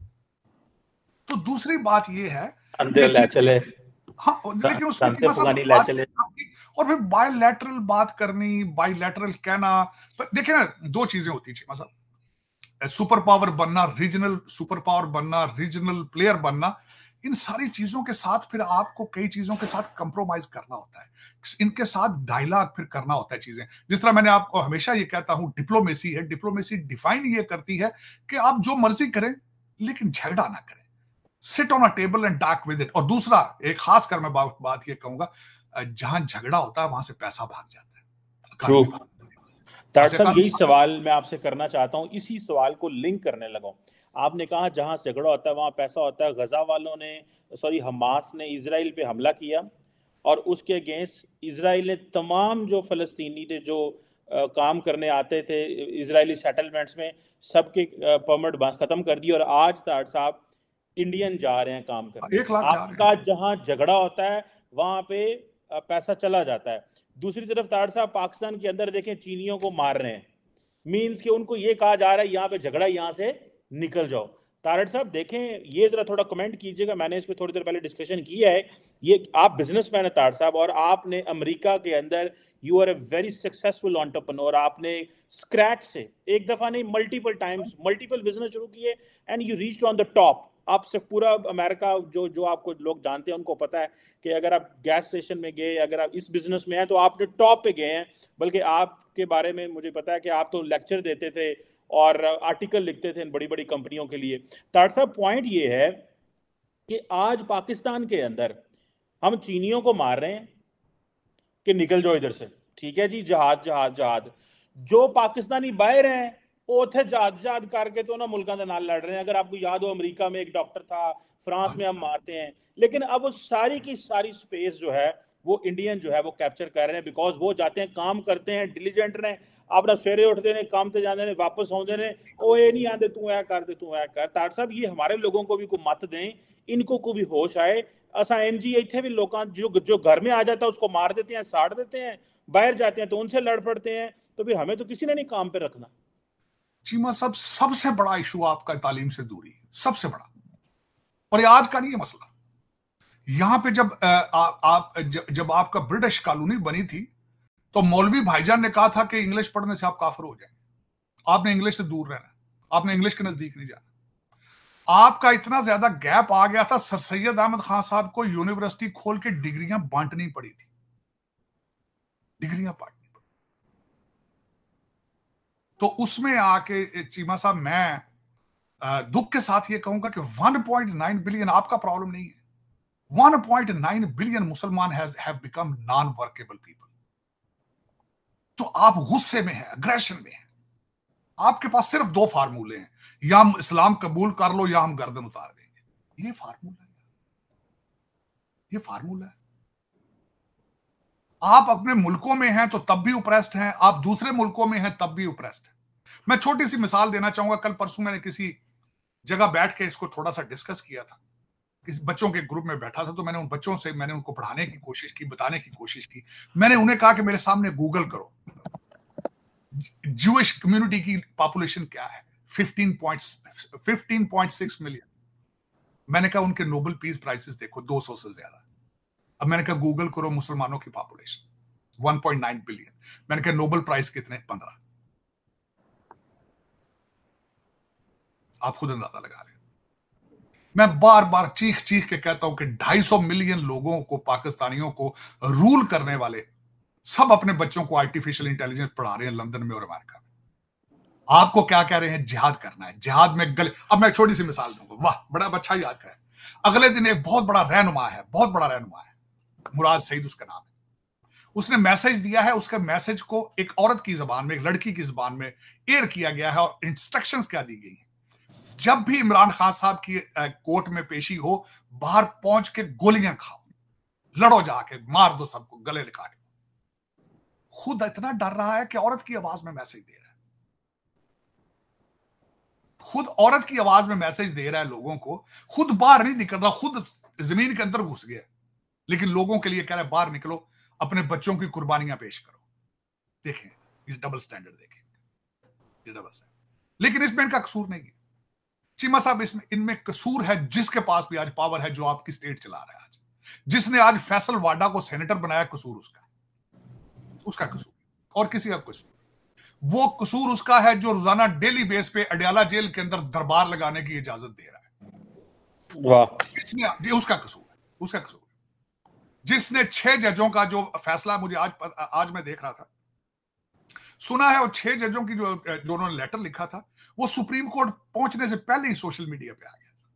तो दूसरी बात यह है चले हाँ, लेकिन उसमें चले। और फिर बायलैटरल बात करनी, बायलैटरल कहना, देखिए ना, दो चीजें होती है मतलब सुपर पावर बनना, रीजनल सुपर पावर बनना, रीजनल प्लेयर बनना, इन सारी चीजों के साथ फिर आपको कई चीजों के साथ कंप्रोमाइज करना होता है, इनके साथ डायलॉग फिर करना होता है चीजें। जिस तरह मैंने आपको हमेशा ये कहता हूं, डिप्लोमेसी है, डिप्लोमेसी डिफाइन ये करती है कि आप जो मर्जी करें लेकिन झगड़ा ना करें, sit on a table and talk with it. और दूसरा, एक खास कर मैं बात, बात ये कहूंगा, जहां झगड़ा होता है वहां से पैसा भाग जाता है। ट्रू। ताड़ साहब, यही सवाल मैं आपसे करना चाहता हूं, इसी सवाल को लिंक करने लगा। आपने कहा जहां झगड़ा होता है वहां पैसा होता है। गजा वालों ने, सॉरी हमास ने इजराइल पे हमला किया और उसके अगेंस्ट इजराइल ने तमाम जो फलस्तीनी थे जो आ, काम करने आते थे इजरायली सेटलमेंट्स में, सबके परमिट खत्म कर दिए। और आज ताड़ साहब इंडियन जा रहे हैं काम करने। आपका जहां झगड़ा होता है वहां पे पैसा चला जाता है। दूसरी तरफ ताड़ साहब पाकिस्तान के अंदर देखें, चीनियों को मार रहे हैं, मींस कि उनको ये कहा जा रहा है यहाँ पे झगड़ा, यहाँ से निकल जाओ। तारड़ साहब देखें, ये जरा थोड़ा कमेंट कीजिएगा, मैंने इस पे थोड़ी देर पहले डिस्कशन किया है। ये आप बिजनेसमैन है तारड़ साहब, और आपने अमेरिका के अंदर you are a very successful entrepreneur. आपने स्क्रैच से एक दफा नहीं मल्टीपल टाइम्स मल्टीपल बिजनेस शुरू किए and you reached on the top. आपसे पूरा अमेरिका जो जो आपको लोग जानते हैं उनको पता है कि अगर आप गैस स्टेशन में गए, अगर आप इस बिजनेस में हैं तो आपने टॉप पे गए हैं। बल्कि आपके बारे में मुझे पता है कि आप तो लेक्चर देते थे और आर्टिकल लिखते थे इन बड़ी बड़ी कंपनियों के लिए। तारड़ साहब पॉइंट ये है कि आज पाकिस्तान के अंदर हम चीनियों को मार रहे हैं कि निकल जाओ इधर से, ठीक है जी, जहाज जहाज जहाज। जो पाकिस्तानी बाहर हैं वो थे जहाज जहाज करके तो ना मुल्कों के नाल लड़ रहे हैं। अगर आपको याद हो, अमेरिका में एक डॉक्टर था, फ्रांस में हम मारते हैं, लेकिन अब वो सारी की सारी स्पेस जो है वो इंडियन जो है वो कैप्चर कर रहे हैं, बिकॉज वो जाते हैं, काम करते हैं, डिलीजेंट रहे अपना, सवेरे उठते ने, काम ते जाते ने, वापस आते ने, वो ये नहीं आते तू ऐ कर दे तू ऐ कर। तारड़ साहब ये हमारे लोगों को भी को मत दें, इनको को भी होश आए। असा एन जी इतने भी लोग जो जो घर में आ जाता है उसको मार देते हैं, साड़ देते हैं, बाहर जाते हैं तो उनसे लड़ पड़ते हैं, तो फिर हमें तो किसी ने नहीं काम पे रखना। चीमा साहब, सबसे बड़ा इशू आपका तालीम से दूरी, सबसे बड़ा। और ये आज का नहीं है मसला। यहां पे जब आ, आ, आप जब आपका ब्रिटिश कॉलोनी बनी थी तो मौलवी भाईजान ने कहा था कि इंग्लिश पढ़ने से आप काफिर हो जाएंगे, आपने इंग्लिश से दूर रहना, आपने इंग्लिश के नजदीक नहीं जाना। आपका इतना ज्यादा गैप आ गया था, सर सैयद अहमद खान साहब को यूनिवर्सिटी खोल के डिग्रियां बांटनी पड़ी थी, डिग्रियां बांटनी पड़ी। तो उसमें आके चीमा साहब मैं दुख के साथ ये कहूंगा कि वन पॉइंट नाइन बिलियन आपका प्रॉब्लम नहीं है। वन पॉइंट नाइन बिलियन मुसलमान has have become non workable people. तो आप गुस्से में हैं, अग्रेशन में हैं। आपके पास सिर्फ दो फार्मूले हैं, या हम इस्लाम कबूल कर लो या हम गर्दन उतार देंगे। ये फार्मूला है, ये फार्मूला है। आप अपने मुल्कों में हैं तो तब भी ओप्रेस्ड हैं, आप दूसरे मुल्कों में हैं तब भी ओप्रेस्ड हैं। मैं छोटी सी मिसाल देना चाहूंगा। कल परसों मैंने किसी जगह बैठ के इसको थोड़ा सा डिस्कस किया था, किसी बच्चों के ग्रुप में बैठा था, तो मैंने उन बच्चों से मैंने उनको पढ़ाने की कोशिश की, बताने की कोशिश की। मैंने उन्हें कहा कि मेरे सामने गूगल करो ज्यूइश कम्युनिटी की पॉपुलेशन क्या है, फिफ्टीन पॉइंट सिक्स मिलियन। मैंने कहा उनके नोबेल पीस प्राइसेस देखो, दो सौ से ज्यादा। अब मैंने कहा गूगल करो मुसलमानों की population one point nine billion. मैंने कहा नोबेल प्राइस कितने, पंद्रह। आप खुद अंदाजा लगा रहे हैं। मैं बार बार चीख चीख के कहता हूं कि ढाई सौ मिलियन लोगों को, पाकिस्तानियों को रूल करने वाले सब अपने बच्चों को आर्टिफिशियल इंटेलिजेंस पढ़ा रहे हैं लंदन में और अमेरिका में। आपको क्या कह रहे हैं, जिहाद करना है, जिहाद में गले। अब मैं छोटी सी मिसाल दूंगा, वाह बड़ा अच्छा याद है। अगले दिन एक बहुत बड़ा रहनुमा है, बहुत बड़ा रहनुमा है, मुराद सईद उसका नाम है। उसने मैसेज दिया है, उसके मैसेज को एक औरत की जबान में, एक लड़की की जबान में एयर किया गया है, और इंस्ट्रक्शंस क्या दी गई है। जब भी इमरान खान साहब की कोर्ट में पेशी हो, बाहर पहुंच के गोलियां खाओ, लड़ो, जाके मार दो सबको, गले काट दो। खुद इतना डर रहा है कि औरत की आवाज में मैसेज दे रहा है, खुद औरत की आवाज में मैसेज दे रहा है लोगों को। खुद बाहर नहीं निकल रहा, खुद जमीन के अंदर घुस गया, लेकिन लोगों के लिए कह रहा है बाहर निकलो, अपने बच्चों की कुर्बानियां पेश करो। देखें ये डबल स्टैंडर्ड, देखें ये डबल स्टैंडर्ड। लेकिन इसमें इनका कसूर नहीं है चीमा साहब, इसमें इनमें कसूर है जिसके पास भी आज पावर है, जो आपकी स्टेट चला रहा है आज, जिसने आज फैसल वाडा को सेनेटर बनाया, कसूर उसका उसका कसूर और किसी का कसूर। वो कसूर उसका है जो रोजाना डेली बेस पे अडयाला जेल के अंदर दरबार लगाने की इजाजत दे रहा है। वाह, इसमें ये उसका कसूर है, उसका कसूर। जिसने छह जजों का जो फैसला, मुझे आज आज मैं देख रहा था, सुना है, और छह जजों की जो जो उन्होंने लेटर लिखा था, वो सुप्रीम कोर्ट पहुंचने से पहले ही सोशल मीडिया पे आ गया था।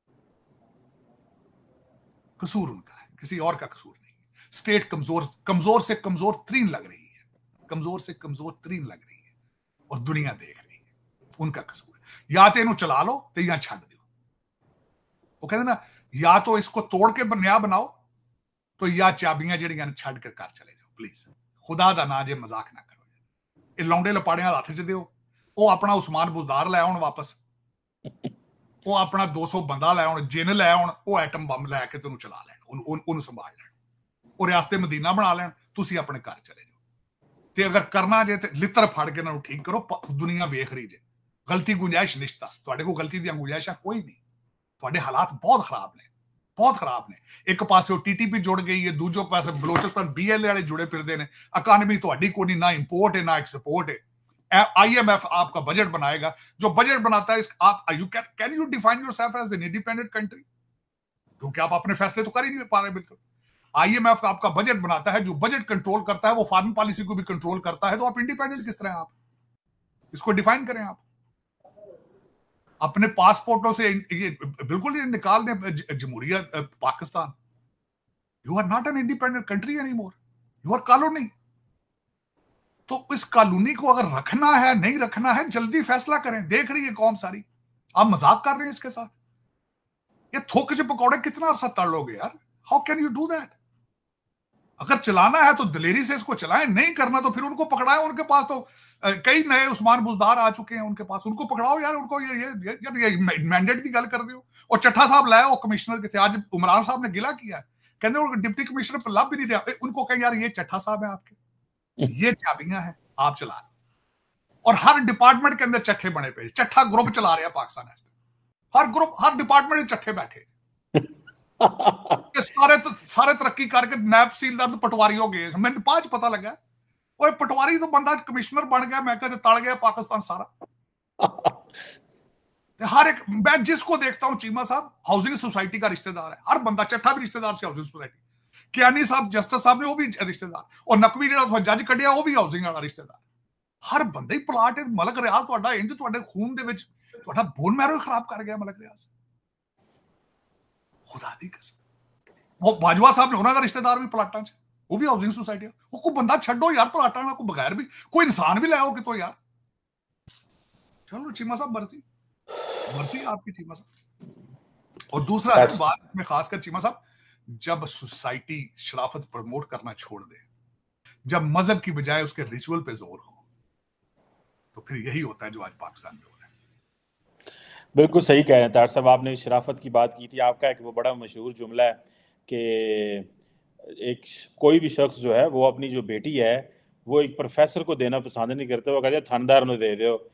कसूर उनका है, किसी और का कसूर नहीं। स्टेट कमजोर कमजोर से कमजोर तरीन लग रही है, कमजोर से कमजोर तरीन लग रही है, और दुनिया देख रही है, उनका कसूर है। या तो इन्हों चला लो तो या छड़ दो। वो कहते ना, या तो इसको तोड़ के नया बनाओ, तो या चाबियां जड़ियां छड़ के घर चले जाओ। प्लीज खुदा दा ना जे मजाक ना करो। ये लौंडे लपाड़ियां हथ च दिओ, वो अपना उस्मान बुजदार लै आउण वापस, वो अपना दो सौ बंदा लै आउण, जिन लै आउण, वो एटम बम लैके तेनों चला लैण, उन्होंने संभाल लैण, और रियासते मदीना बना लैण, तुसीं अपने घर चले जाओ। ते अगर करना जे ते लित्र फड़ के इन्हां नूं ठीक करो, दुनिया वेख रही जे। गलती गुंजाइश निश्ता ਤੁਹਾਡੇ को गलती ਦੀਆਂ ਗੁੰਜਾਇਸ਼ਾਂ ਕੋਈ ਨਹੀਂ ਤੁਹਾਡੇ ਹਾਲਾਤ ਬਹੁਤ ਖਰਾਬ ਨੇ ਬਹੁਤ ਖਰਾਬ ਨੇ ਇੱਕ ਪਾਸੇ टीटीपी जुड़ गई है दूजो पासे बलोचिस्तान बीएलए वाले जुड़े फिरदे ने इकानमी ਤੁਹਾਡੀ ਕੋਈ नहीं ना इंपोर्ट है ना एक्सपोर्ट है आईएमएफ आपका बजट बनाएगा जो बजट बनाता है आप you can can you define yourself as an independent country क्योंकि आप अपने फैसले तो कर ही नहीं पा रहे बिल्कुल आईएमएफ का आपका बजट बनाता है जो बजट कंट्रोल करता है वो फॉरेन पॉलिसी को भी कंट्रोल करता है तो आप इंडिपेंडेंट किस तरह आप इसको डिफाइन करें आप अपने पासपोर्टों से ये बिल्कुल ये निकाल दें जमहूरियत Pakistan you are not an independent country any more you are colony तो इस कॉलोनी को अगर रखना है नहीं रखना है जल्दी फैसला करें देख रही है कौम सारी आप मजाक कर रहे हैं इसके साथ ये थोक से पकौड़े कितना अरसा तल लोगे यार how can you do that अगर चलाना है तो दिलेरी से इसको चलाएं नहीं करना तो फिर उनको पकड़ाएं उनके पास तो कई नए उस्मान बुजदार आ चुके हैं उनके पास उनको पकड़ाओ यार उनको ये ये यार ये मैंडेट की गल कर दो और चट्ठा साहब लाया वो कमिश्नर के थे आज उमरान साहब ने गिला किया है कहते वो डिप्टी कमिश्नर पर लाभ भी नहीं दिया उनको कहें यार ये चट्ठा साहब है आपके ये चाबियां हैं आप चला और हर डिपार्टमेंट के अंदर चट्ठे बने पे चट्ठा ग्रुप चला रहे हैं पाकिस्तान हर ग्रुप हर डिपार्टमेंट में चट्ठे बैठे सारे तो सारे तरक्की करके नैब सीलदार तो पटवारी हो गए मैंने पांच पता लगा वो पटवारी तो बंदा कमिश्नर बन गया मैं कहते तड़ गया पाकिस्तान सारा हर एक मैं जिसको देखता हूं चीमा साहब हाउसिंग सोसाइटी का रिश्तेदार है हर बंदा चट्ठा भी रिश्तेदार से हाउसिंग सोसाइटी कियानी साहब जस्टिस साहब ने वो भी रिश्तेदार और नकवी जो जज कढ़िया वो भी हाउसिंग वाला रिश्तेदार हर बंदे प्लाट मलक रियाज तुहाडा इंज तुहाडे खून दे विच तुहाडा बोन मैरो खराब कर गया मलक रियाज खुदा दी कसम वो बाजवा साहब ने उन्होंने रिश्तेदार भी प्लाटां च वो भी हाउसिंग सोसाइटी वो कोई बंदा छड्डो यार प्लाटां ना कोई बगैर भी कोई इंसान भी लाओ कि तो यार चलो चीमा साहब मर्जी मर्जी आपकी चीमा साहब और दूसरा है बात में खासकर चीमा साहब जब सोसाइटी शराफत प्रमोट करना छोड़ दे जब मजहब की बजाय उसके रिचुअल पे जोर हो तो फिर यही होता है जो आज पाकिस्तान में हो रहा है बिल्कुल सही कह रहे हैं तार साहब आपने शराफत की बात की थी आपका एक वो बड़ा मशहूर जुमला है कि एक कोई भी शख्स जो है वो अपनी जो बेटी है वो एक प्रोफेसर को देना पसंद नहीं करते वो कहते थानेदार ने दे दो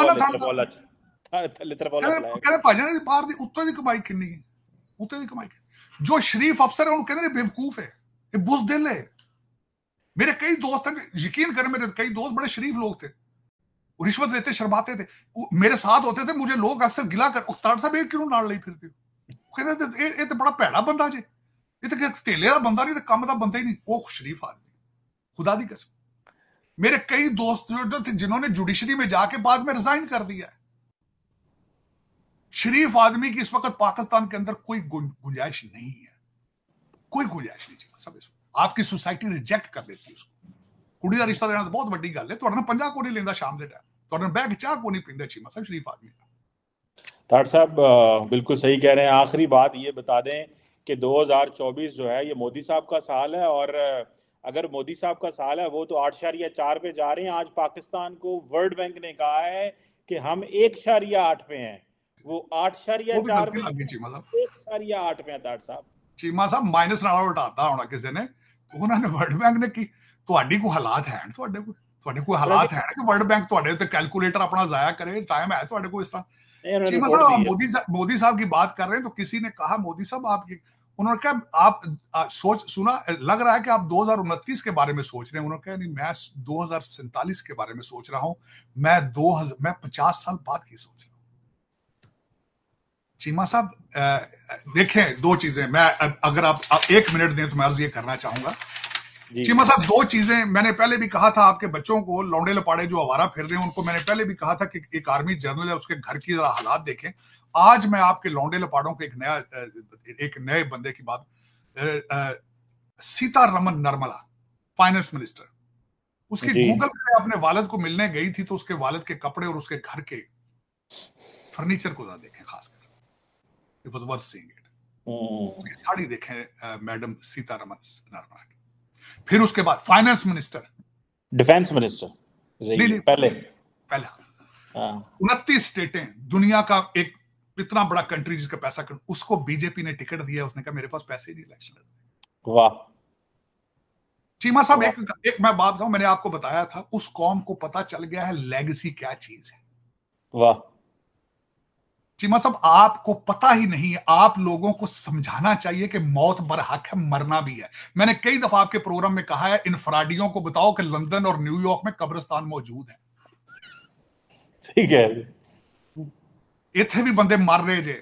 कमाई किन्नी उत्ते दी कमाई जो शरीफ अफसर है उन्होंने कहते बेवकूफ है ये बुज़दिल है मेरे कई दोस्त हैं यकीन करें मेरे कई दोस्त बड़े शरीफ लोग थे रिश्वत लेते शर्माते थे मेरे साथ होते थे मुझे लोग अक्सर गिला कर उस्ताद साहब ये क्यों नाल नहीं फिरते कहते ये तो बड़ा भैड़ा बंदा जे ये तो तेले का बंदा नहीं तो कम का बंदा ही नहीं वो शरीफ आदमी खुदा दी कसम मेरे कई दोस्त जो थे जिन्होंने जुडिशरी में जाके बाद में रिजाइन कर दिया है शरीफ आदमी की इस वक्त पाकिस्तान के अंदर कोई गुंजाइश नहीं है कोई गुंजाइश नहीं चाहिए सब आपकी सोसाइटी रिजेक्ट कर देती है उसको कुड़ी का रिश्ता देना तो बहुत बड़ी गल है तुहाडे पंजा को नहीं लेंदा शाम दे टाइम तुहाडे बैग चाह को नहीं पींदा चीमा साहब शरीफ आदमी तार साहब बिल्कुल सही कह रहे हैं आखिरी बात ये बता दें कि दो हज़ार चौबीस जो है ये मोदी साहब का साल है और अगर मोदी साहब का साल है वो तो आठ इशारिया चार पे जा रहे हैं आज पाकिस्तान को वर्ल्ड बैंक ने कहा है कि हम एक इशारिया आठ पे हैं वो आठ इशारिया चार पे एक इशारिया आठ पे हैं तार साहब चीमा साहब माइनस नाल उठाता होना किसी ने उन्होंने वर्ल्ड बैंक ने की ਤੁਹਾਡੀ ਕੋ ਹਾਲਾਤ ਹੈ ਤੁਹਾਡੇ ਕੋ ਤੁਹਾਡੇ ਕੋ ਹਾਲਾਤ ਹੈ ਕਿ ਵਰਲਡ ਬੈਂਕ ਤੁਹਾਡੇ ਤੇ कैलकुलेटर अपना जाया करे टाइम है ਤੁਹਾਡੇ को इस तरह जी मतलब मोदी मोदी साहब की बात कर रहे हैं तो किसी ने कहा मोदी साहब आपकी उन्होंने कहा आप आ, सोच सुना लग रहा है कि आप दो हज़ार उनतीस के बारे में सोच रहे हैं उन्होंने कहा नहीं मैं दो हज़ार सैंतालीस के बारे में सोच रहा हूं मैं दो हजार मैं पचास साल बाद की सोच रहा हूं चीमा साहब देखें दो चीजें मैं अगर आप, आप एक मिनट दें तो मैं अर्ज ये करना चाहूंगा चीमा साहब दो चीजें मैंने पहले भी कहा था आपके बच्चों को लौंडे लपाड़े जो आवारा फिर रहे हैं उनको मैंने पहले भी कहा था कि एक आर्मी जनरल है उसके घर की जरा हालात देखें आज मैं आपके लौंडे लपाड़ों के एक नया एक नए बंदे की बात सीतारमन निर्मला फाइनेंस मिनिस्टर उसकी गूगल पे अपने वालिद को मिलने गई थी तो उसके वालिद के कपड़े और उसके घर के फर्नीचर को जरा देखें खासकर it was worth seeing it उसकी साड़ी देखें मैडम सीतारमन निर्मला की फिर उसके बाद फाइनेंस मिनिस्टर डिफेंस मिनिस्टर नहीं नहीं पहले पहले उनतीस स्टेटें दुनिया का एक इतना बड़ा कंट्री जिसका पैसा कर, उसको बीजेपी ने टिकट दिया उसने कहा मेरे पास पैसे नहीं इलेक्शन वाह चीमा साहब एक, एक मैं बात बताऊं मैंने आपको बताया था उस कौम को पता चल गया है लेगेसी क्या चीज है वाह चीमा साहब आपको पता ही नहीं है, आप लोगों को समझाना चाहिए कि मौत बरहक है, मरना भी है। मैंने कई दफा आपके प्रोग्राम में कहा है, इनफराडियों को बताओ कि लंदन और न्यूयॉर्क में कब्रिस्तान मौजूद है। ठीक है, इत्थे भी बंदे मर रहे जे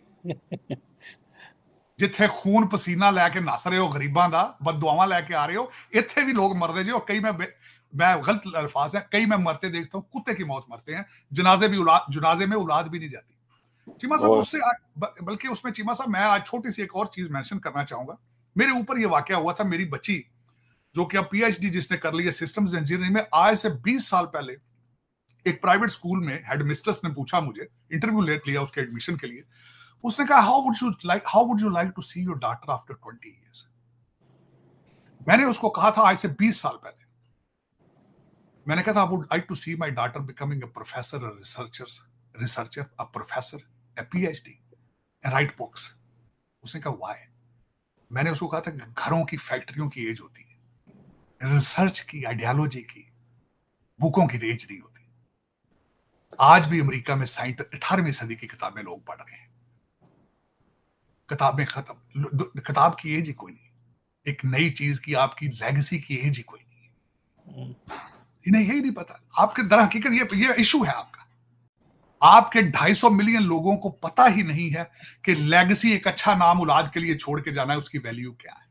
जिथे खून पसीना लैके नस रहे हो, गरीबां दा बददुआवां लैके आ रहे हो, इत्थे भी लोग मर रहे जे। और कई मैं मैं गलत अल्फाज है, कई मैं मरते देखता हूं, कुत्ते की मौत मरते हैं, जनाजे भी औलाद जनाजे में औलाद भी नहीं जाती। चीमा साहब उससे बल्कि उसमें चीमा साहब मैं आज छोटी सी एक और चीज मेंशन करना चाहूंगा। मेरे ऊपर ये वाकया हुआ था, मेरी बच्ची जो कि अब पीएचडी जिसने कर ली है सिस्टम्स इंजीनियरिंग में, आज से बीस साल पहले एक प्राइवेट स्कूल में हेड मिस्ट्रेस ने पूछा मुझे, इंटरव्यू ले लिया उसके एडमिशन के लिए। उसने कहा how would you like how would you like to see your daughter after twenty years. मैंने उसको कहा था आज से बीस साल पहले, मैंने कहा था I would like to see my daughter becoming a professor, a researcher researcher a professor, a PhD, and write books. उसने कहा व्हाई। मैंने उसको कहा था घरों की फैक्ट्रियों की एज होती है, रिसर्च की, आइडियोलॉजी की, बुकों की एज नहीं होती। आज भी अमेरिका में साइंस अठारहवीं सदी की किताबें लोग पढ़ रहे हैं, किताबें खत्म, किताब की एज ही कोई नहीं, एक नई चीज की आपकी लेगेसी की एज ही कोई नहीं। इन्हें यही नहीं पता। आपके दर हकीकत ये ये इशू है आपका। आपके ढाई सौ मिलियन लोगों को पता ही नहीं है कि लेगेसी, एक अच्छा नाम औलाद के लिए छोड़ के जाना है, उसकी वैल्यू क्या है।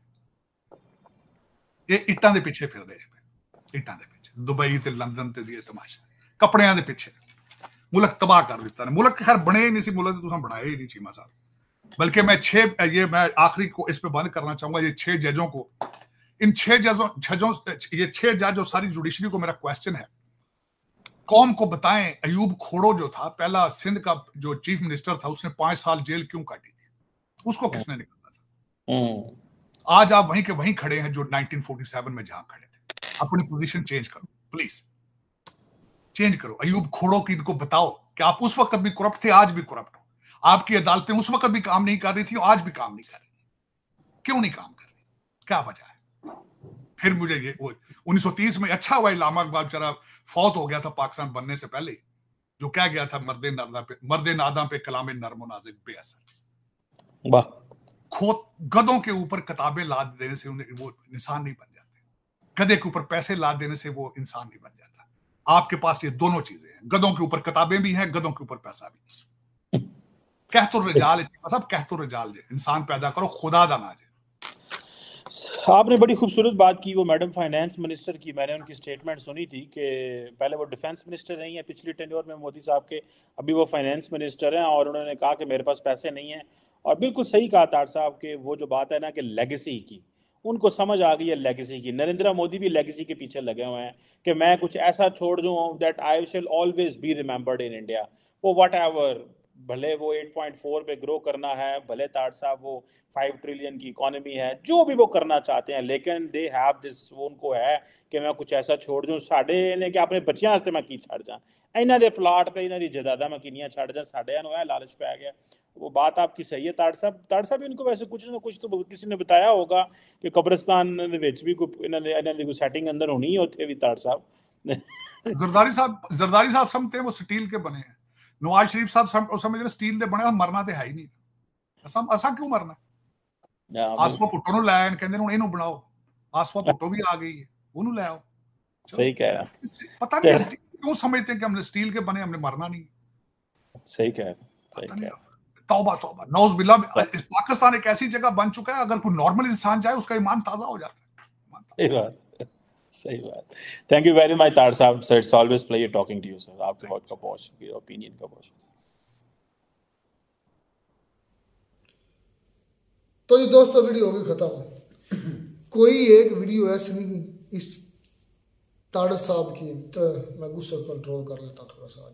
ये इट्टां दे पीछे फिर दे, इट्टां दे पीछे, दुबई ते लंदन ते दिए तमाशा, कपड़ियां दे पीछे मुल्क तबाह कर दिता ने। मुल्क खैर बने ही नहीं सी, मुल्क तुसां बनाए ही नहीं चीमा साहब। बल्कि मैं छह ये मैं आखिरी को इस पे बंद करना चाहूंगा, ये छह जजों को, इन छह जजों जजों ये छह जज और सारी जुडिशरी को मेरा क्वेश्चन है, कौम को बताएं अयूब खोड़ो जो था पहला सिंध का जो चीफ मिनिस्टर था, उसने पांच साल जेल क्यों काटी थी? उसको किसने निकाला था? आज आप वहीं के वहीं खड़े हैं जो नाइनटीन फोर्टी सेवन में जहां खड़े थे। अपनी पोजीशन चेंज करो, प्लीज चेंज करो। अयूब खोड़ो की इनको बताओ कि आप उस वक्त भी करप्ट थे, आज भी करप्ट हो। आपकी अदालतें उस वक्त भी काम नहीं कर रही थी, आज भी काम नहीं कर रही। क्यों नहीं काम कर रही? क्या वजह है? फिर मुझे ये वो उन्नीस सौ तीस में अच्छा हुआ इलामा इकबाल बेचारा फौत हो गया था पाकिस्तान बनने से पहले, जो क्या गया था मर्दे नादा पे मर्दे नादा पे कलामे नर्म नाजिक बेअसर। वाह। खोत गधों के ऊपर किताबें लाद देने से उन्हें वो इंसान नहीं बन जाते, गधे के ऊपर पैसे लाद देने से वो इंसान नहीं बन जाता। आपके पास ये दोनों चीजें हैं, गधों के ऊपर किताबें भी हैं, गधों के ऊपर पैसा भी। कह तो रिजाल सब कह तो रिजाल जे इंसान पैदा करो, खुदा दा ना जे। आपने बड़ी खूबसूरत बात की, वो मैडम फाइनेंस मिनिस्टर की। मैंने उनकी स्टेटमेंट सुनी थी कि पहले वो डिफेंस मिनिस्टर रही हैं पिछली टेन्योर में मोदी साहब के, अभी वो फाइनेंस मिनिस्टर हैं, और उन्होंने कहा कि मेरे पास पैसे नहीं हैं। और बिल्कुल सही कहा तार साहब के, वो जो बात है ना कि लेगेसी की, उनको समझ आ गई है लेगेसी की। नरेंद्र मोदी भी लेगेसी के पीछे लगे हुए हैं कि मैं कुछ ऐसा छोड़ दूँ that I shall always be remembered in India. वो वट एवर, भले वो आठ पॉइंट चार पे ग्रो करना है, भले तार साहब वो पाँच ट्रिलियन की इकोनॉमी है, जो भी वो करना चाहते हैं, लेकिन दे हैव दिस, वो उनको है कि मैं कुछ ऐसा छोड़ दूं साडे ने कि अपने बच्चों वास्ते मैं की छड़ जा, इन्हां दे प्लाट ते इन्हां दी जायदादां मैं किनियां छड़ जा, साडे नु लालच पै गया। वो बात आपकी सही है ताड़ साहब। ताड़ साहब इनको वैसे कुछ ना कुछ तो किसी ने बताया होगा कि कब्रिस्तान दे विच भी कोई इन्हां दे इन्हां दी कोई सेटिंग अंदर होनी है उत्थे भी ताड़ साहब। जरदारी साहब जरदारी साहब समझते हैं वो स्टील के बने हैं। नवाज शरीफ साहब सम, समझ रहे स्टील दे बने, मरना तो है ही नहीं। असा असा क्यों मरना? आसफा भुट्टो नु लाया कहंदे हुण इहनू बनाओ, आसफा भुट्टो भी आ गई है, ओनू ले आओ। सही कह रहा, पता नहीं क्यों समझते हैं कि हमने स्टील के बने, हमने मरना नहीं। सही कह सही कह तौबा तौबा नौज बिल्लाह। पाकिस्तान एक ऐसी जगह बन चुका है, अगर कोई नॉर्मल इंसान जाए उसका ईमान ताजा हो जाता है। सही बात, सही बात। Thank you very much Tarar साहब, sir it's always pleasure talking to you sir. आपके बहुत का बहुत ओपिनियन का बहुत। तो ये दोस्तों वीडियो होगी खत्म। कोई एक वीडियो ऐसी नहीं इस ताड़ साहब की, तो मैं गुस्सा कंट्रोल कर लेता थोड़ा सा,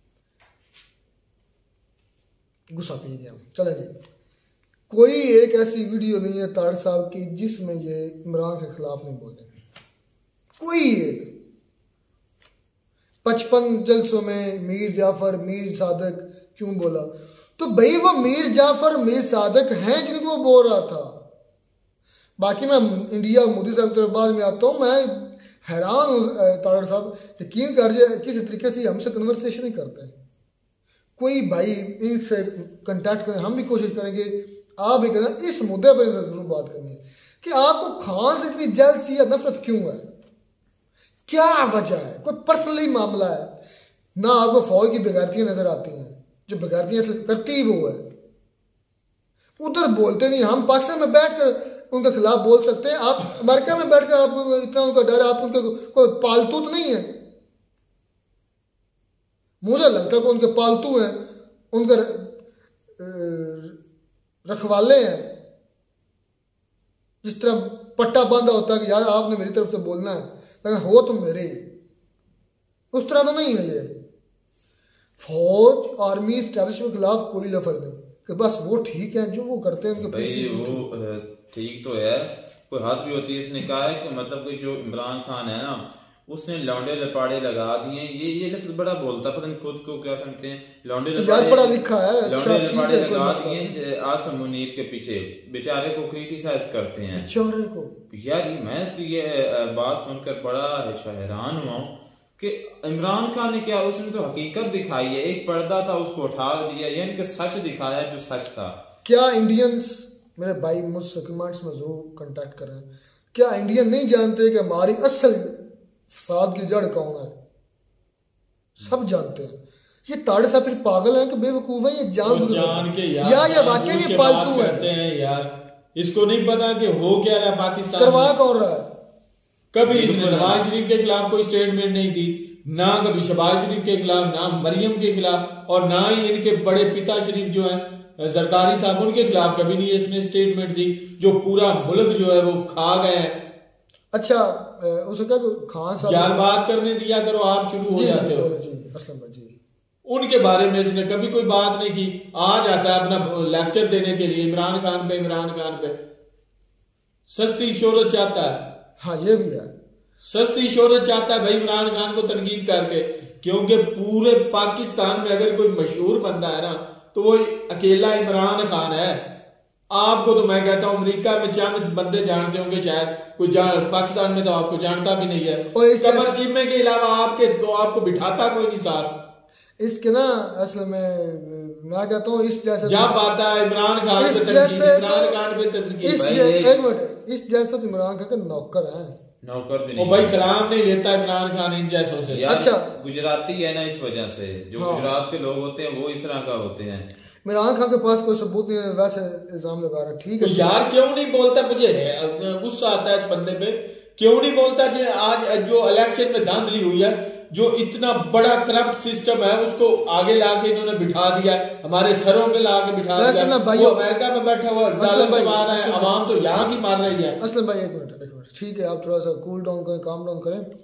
गुस्सा पी गया, चले जी। कोई एक ऐसी वीडियो नहीं है ताड़ साहब की जिसमें ये इमरान के खिलाफ नहीं बोले। कोई एक पचपन जलसों में मीर जाफर मीर सादक क्यों बोला? तो भाई वो मीर जाफर मीर सादक हैं जिनको वो बोल रहा था। बाकी मैं इंडिया मोदी साहब के बाद में आता हूँ, मैं हैरान हूँ ताड़ साहब, यकीन कर जाए किसी तरीके से हमसे कन्वर्सेशन ही करते हैं। कोई भाई इनसे कंटेक्ट करें, हम भी कोशिश करेंगे, आप भी करें, इस मुद्दे पर इनसे जरूर बात करनी है कि आपको खान से इतनी जेलसी या नफरत क्यों है, क्या वजह है, कोई पर्सनली मामला है ना? आपको फौज की बेगैरतियां नजर आती हैं, जो बेगैरतियां करती वो है, उधर बोलते नहीं। हम पाकिस्तान में बैठकर उनके खिलाफ बोल सकते हैं, आप अमेरिका में बैठकर आपको इतना उनका डर, आप उनके कोई पालतू तो नहीं है? मुझे लगता है कि उनके पालतू हैं, उनके रखवाले हैं, जिस तरह पट्टा बांधा होता है कि यार आपने मेरी तरफ से बोलना है, लेकिन हो तुम मेरे, उस तरह तो नहीं है ये। फौज आर्मी एस्टेब्लिशमेंट के खिलाफ कोई लफज नहीं कि बस वो ठीक है, जो वो करते हैं उनके भाई वो ठीक तो है, कोई हद भी होती है। इसने कहा है कि मतलब कि जो इमरान खान है ना, उसने लौंडे लपाड़े लगा दिए। ये ये लफ्ज बड़ा बोलता, पता नहीं खुद को क्या समझते हैं, लौंडे लपाड़े पढ़ा लिखा है, लौंडे लपाड़े लगा दिए आसम मुनीर के पीछे, बेचारे को क्रिटिसाइज करते हैं बेचारे को। यार ये मैं इसकी ये बात सुनकर बड़ा हैरान हुआ हूँ कि इमरान खान ने क्या, उसने तो हकीकत दिखाई है, एक पर्दा था उसको उठा दिया, यानी कि सच दिखाया जो सच था। क्या इंडियंस, मेरे भाई मुझसे कमेंट्स में जरूर कांटेक्ट करें, क्या इंडियन नहीं जानते कि हमारी असल फसाद की जड़ कौन है? सब जानते हैं। ये ताड़े सा फिर पागल है कि बेवकूफ है, ये जान जान के यार, या ये वाकई में पालतू है यार। इसको नहीं पता कि हो क्या रहा है पाकिस्तान, करवा कौन रहा है। कभी इसने नवाज शरीफ के खिलाफ कोई स्टेटमेंट नहीं दी, ना कभी शहबाज शरीफ के खिलाफ, ना मरियम के खिलाफ, और ना ही इनके बड़े पिता शरीफ जो है जरदारी साहब, उनके खिलाफ कभी नहीं इसने स्टेटमेंट दी, जो पूरा मुल्क जो है वो खा गए। अच्छा उसे क्या खान साहब यार बात करने दिया करो, आप शुरू हो जाते हो। जी उनके बारे में इसने कभी कोई बात नहीं की, आ जाता है अपना लेक्चर देने के लिए इमरान खान पे, इमरान खान पे सस्ती शोहरत चाहता है। हाँ ये भी है, सस्ती शोहरत चाहता है भाई इमरान खान को तनकीद करके, क्योंकि पूरे पाकिस्तान में अगर कोई मशहूर बंदा है ना तो वो अकेला इमरान खान है। आपको तो मैं कहता हूँ अमेरिका में चंद बंदे जानते होंगे शायद, कोई जान, पाकिस्तान में तो आपको जानता भी नहीं है। कमर चीमे के अलावा आपके तो आपको बिठाता कोई नहीं साथ। इसके ना असल में मैं कहता हूँ इस जैसे जब आता है इमरान खान पे तनकीद, इमरान खान पे तनकीद, इस एक मिनट, इस जैसे तो इमरान खान के नौकर हैं, नौकर भी नहीं, भाई सलाम नहीं लेता इमरान खान इन जैसों से। अच्छा गुजराती है ना, इस वजह से जो हाँ। गुजरात के लोग होते हैं वो इस तरह का होते हैं। इमरान खान के पास कोई सबूत नहीं है, वैसे इल्जाम लगा रहा है। ठीक है तो यार क्यों नहीं बोलता, मुझे गुस्सा आता है इस बंदे पे, क्यों नहीं बोलता कि आज जो इलेक्शन में धांधली हुई है, जो इतना बड़ा करप्ट सिस्टम है उसको आगे लाके इन्होंने बिठा दिया, हमारे सरों पे लाके बिठा दिया। वो अमेरिका में बैठा हुआ डॉलर मार रहा है, अवाम तो यहाँ की मार रही है। असलम भाई एक मिनट एक मिनट ठीक है, आप थोड़ा सा कूल डाउन करें, काम डाउन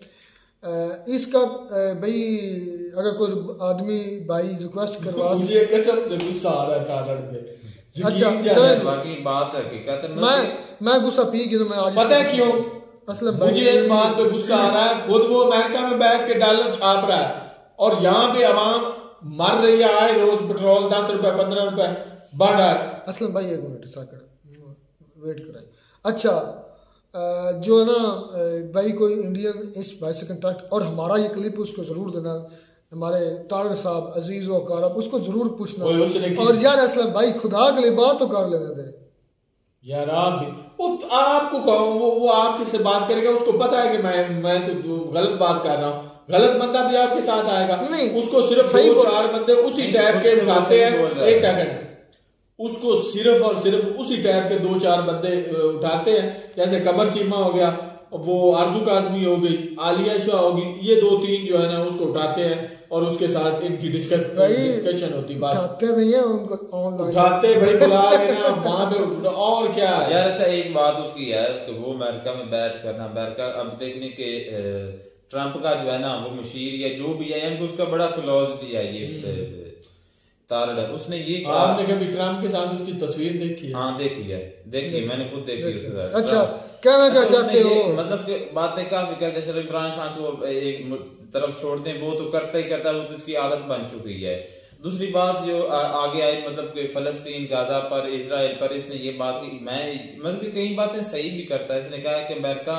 करें। इसका भाई अगर कोई आदमी भाई रिक्वेस्ट करवा, मुझे कसम से गुस्सा आ रहा है तारड़ पे। अच्छा बाकी बात है, मैं मैं गुस्सा पी के तो मैं आज पता है क्यों मतलब मुझे इस बात पे गुस्सा आ रहा है, खुद वो अमेरिका में बैठ के डॉलर छाप रहा है और यहाँ पे अवाम मर रही है, आए रोज पेट्रोल दस रुपए पंद्रह रुपए बढ़ रहा है। असलम भाई एक मिनट साकड़ वेट कराए। अच्छा जो है ना भाई कोई इंडियन इस भाई से कंटेक्ट, और हमारा ये क्लिप उसको जरूर देना, हमारे तारड़ साहब अजीज वकारब उसको जरूर पूछना। और यार असलम भाई खुदा के लिए बात तो कर लेने दे यार, आप भी वो आपको कहो, वो वो आपके से बात करेगा, उसको पता है कि मैं मैं तो गलत बात कर रहा हूँ, गलत बंदा भी आपके साथ आएगा नहीं, उसको सिर्फ दो चार बंदे उसी टाइप के उठाते हैं। एक सेकंड, उसको सिर्फ और सिर्फ उसी टाइप के दो चार बंदे उठाते हैं, जैसे कमर चीमा हो गया, वो आरजू काजमी हो गई, आलिया शाह होगी, ये दो तीन जो है ना उसको उठाते हैं और उसके साथ इनकी डिस्कस डिस्कशन होती। बात उठाते नहीं है उनको ऑनलाइन उठाते भाई, बुला के ना वहां पे। और क्या यार, अच्छा एक बात उसकी है कि वो अमेरिका में बैठ करना, अमेरिका अब देखने के ट्रंप का जो है ना वो मुशीर या जो भी है उसका बड़ा क्लोज दिया ये तारड़, उसने ये कहा। आपने कभी ट्रंप के साथ उसकी तस्वीर देखी है? हाँ देखी है, देखी है, मैंने खुद देखी उसके साथ। अच्छा कहना क्या चाहते हो? मतलब कि बातें काफी करते, चलो इमरान खान को एक तरफ छोड़ दें, वो तो करता ही करता है, वो तो इसकी आदत बन चुकी है। दूसरी बात जो आगे आई मतलब कि फलस्तीन गाजा पर इजराइल पर इसने ये बात की, मैं मतलब कि कई बातें सही भी करता है। इसने कहा कि अमेरिका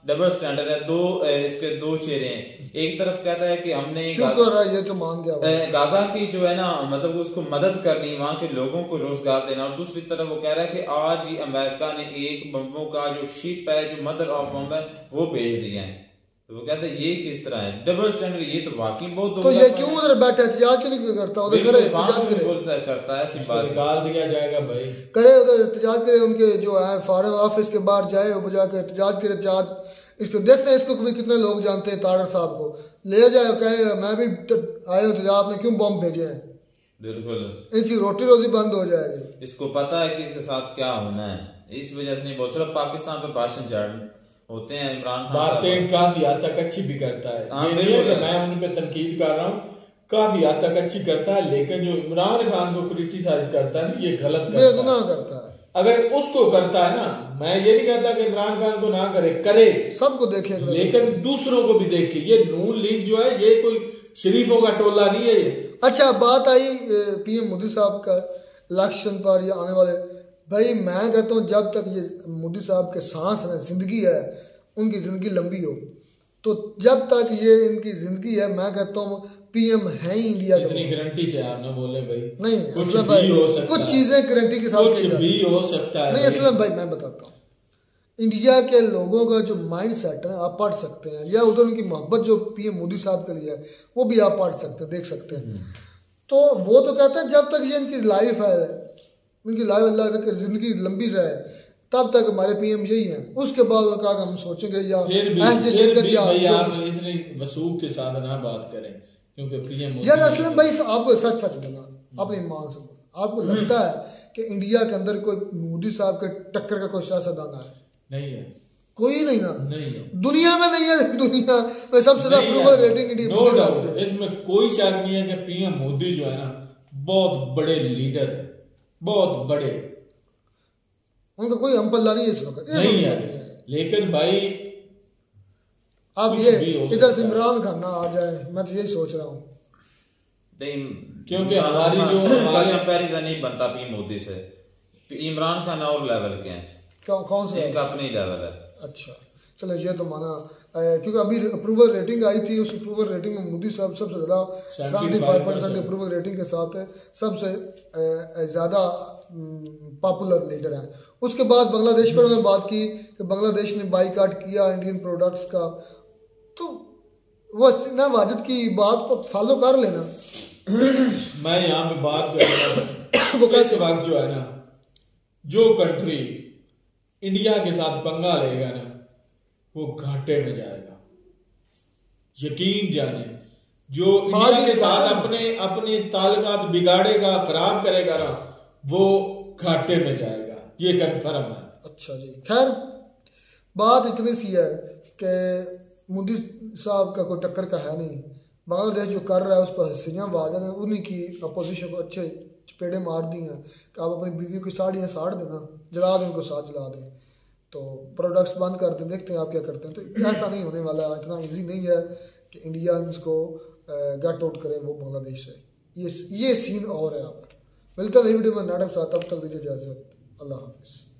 डबल स्टैंडर्ड है, दो इसके दो चेहरे हैं। एक तरफ कहता है कि हमने शुक्र है ये तो मान गया गाजा की जो है ना मतलब उसको मदद करनी, वहां के लोगों को रोजगार देना, और दूसरी तरफ वो कह रहा है कि आज ही अमेरिका ने एक बम्बों का जो शिप है, जो मदर ऑफ बम है, वो भेज दिया है। तो वो कहते हैं ये किस तरह है डबल स्टैंडर्ड, ये तो वाकई बहुत। तो ये क्यों उधर बैठा एहतजाज क्यों नहीं करता, उधर करे एहतजाज करे, बोलता करता है, ऐसी बात निकाल दिया जाएगा भाई, करे उधर एहतजाज करे, उनके जो है फॉरेन ऑफिस के बाहर जाए, वो जाके एहतजाज करे, एहतजाज इसको देखते हैं, इसको भी कितने लोग जानते हैं, तारड़ साहब को ले जाए, कहे मैं भी आए हूँ तो आपने क्यों बम भेजे हैं, बिल्कुल इनकी रोटी रोजी बंद हो जाएगी। इसको पता है कि इसके साथ क्या होना है, इस वजह से नहीं बोल। चलो पाकिस्तान पे भाषण चढ़ होते हैं, इमरान खान बातें काफी हद तक अच्छी भी करता है, ये नहीं है कि मैं उन पे तनकीद कर रहा हूँ, काफी हद तक अच्छी करता है, लेकिन जो इमरान खान को क्रिटिसाइज करता है ना, ये गलत बेगुनाह करता है। अगर उसको करता है ना, मैं ये नहीं कहता कि इमरान खान को ना करे, करे, सबको देखे, लेकिन दूसरों को भी देखे। ये नून लीग जो है ये कोई शरीफों का टोला नहीं है ये। अच्छा बात आई पीएम मोदी साहब का इलेक्शन पर या आने वाले, भाई मैं कहता हूँ जब तक ये मोदी साहब के सांस है, जिंदगी है, उनकी जिंदगी लंबी हो, तो जब तक ये इनकी जिंदगी है, मैं कहता हूँ पीएम है ही इंडिया का। इतनी गारंटी से आप ना बोले भाई, नहीं कुछ भी हो सकता है, कुछ चीजें गारंटी के साथ कुछ भी हो सकता है। नहीं असलम भाई मैं बताता हूँ, इंडिया के लोगों का जो माइंड सेट है आप पढ़ सकते हैं, या उधर उनकी मोहब्बत जो पीएम मोदी साहब के लिए है वो भी आप पढ़ सकते हैं, देख सकते हैं। तो वो तो कहते हैं जब तक ये इनकी लाइफ है, उनकी लाइफ अल्लाह तक जिंदगी लंबी रहे, तब तक हमारे पीएम यही हैं। उसके बाद उन्होंने कहा कि हम सोचेंगे या इतनी वसूख के साथ ना बात करें, क्योंकि पीएम यार असलम भाई तो आपको सच सच बोला, अपनी ईमान से बोला, आपको लगता है कि इंडिया के अंदर कोई मोदी साहब के टक्कर का कोई सियासतदान है? नहीं है, कोई नहीं ना, नहीं है, दुनिया में नहीं है, दुनिया में सबसे ज्यादा अप्रूवल रेटिंग नो डाउट, इसमें कोई शक नहीं है कि पीएम मोदी जो है ना बहुत बड़े लीडर है, बहुत बड़े, उनका कोई हम पल्ला नहीं है इस वक्त नहीं है। लेकिन भाई अब ये इधर से इमरान खान ना आ जाए, मैं तो यही सोच रहा हूँ, क्योंकि हमारी जो कंपैरिजन नहीं बनता पीएम मोदी से। इमरान खान और लेवल के हैं, कौन कौन से इनका अपनी लेवल है। अच्छा चलो ये तो माना, क्योंकि अभी अप्रूवल रेटिंग आई थी, उस अप्रूवल रेटिंग में मोदी साहब सबसे ज़्यादा seventy five percent approval rating के साथ है, सबसे ज़्यादा पॉपुलर लीडर हैं। उसके बाद बांग्लादेश पर उन्होंने बात की कि बांग्लादेश ने बाईकाट किया इंडियन प्रोडक्ट्स का, तो वो ना वाजिद की बात को फॉलो कर लेना। मैं यहाँ पे बात कर रहा हूँ वो इस वक्त जो है ना, जो कंट्री इंडिया के साथ पंगा लेगा ना वो घाटे में जाएगा, यकीन जाने। जो इंडिया के साथ अपने अपने ताल्लुकात बिगाड़ेगा, खराब करेगा ना, वो घाटे में जाएगा, ये कंफर्म है। अच्छा जी, खैर बात इतनी सी है कि मोदी साहब का कोई टक्कर का है नहीं, बांग्लादेश जो कर रहा है उस पर हंसियाँ वाजह ने उन्हीं की अपोजिशन को अच्छे चपेड़े मार दी हैं कि आप अपनी बीवी की साड़ियाँ साड़ देना, जला दें, उनको साथ जला दें, तो प्रोडक्ट्स बंद कर दें, देखते हैं आप क्या करते हैं। तो ऐसा नहीं होने वाला, इतना इजी नहीं है कि इंडियंस को गेट आउट करें वो बांग्लादेश से, ये ये सीन और है। आप मिलते हैं नई वीडियो में नाटक साथ, तब तक दीजिए इजाज़त, अल्लाह हाफिज़।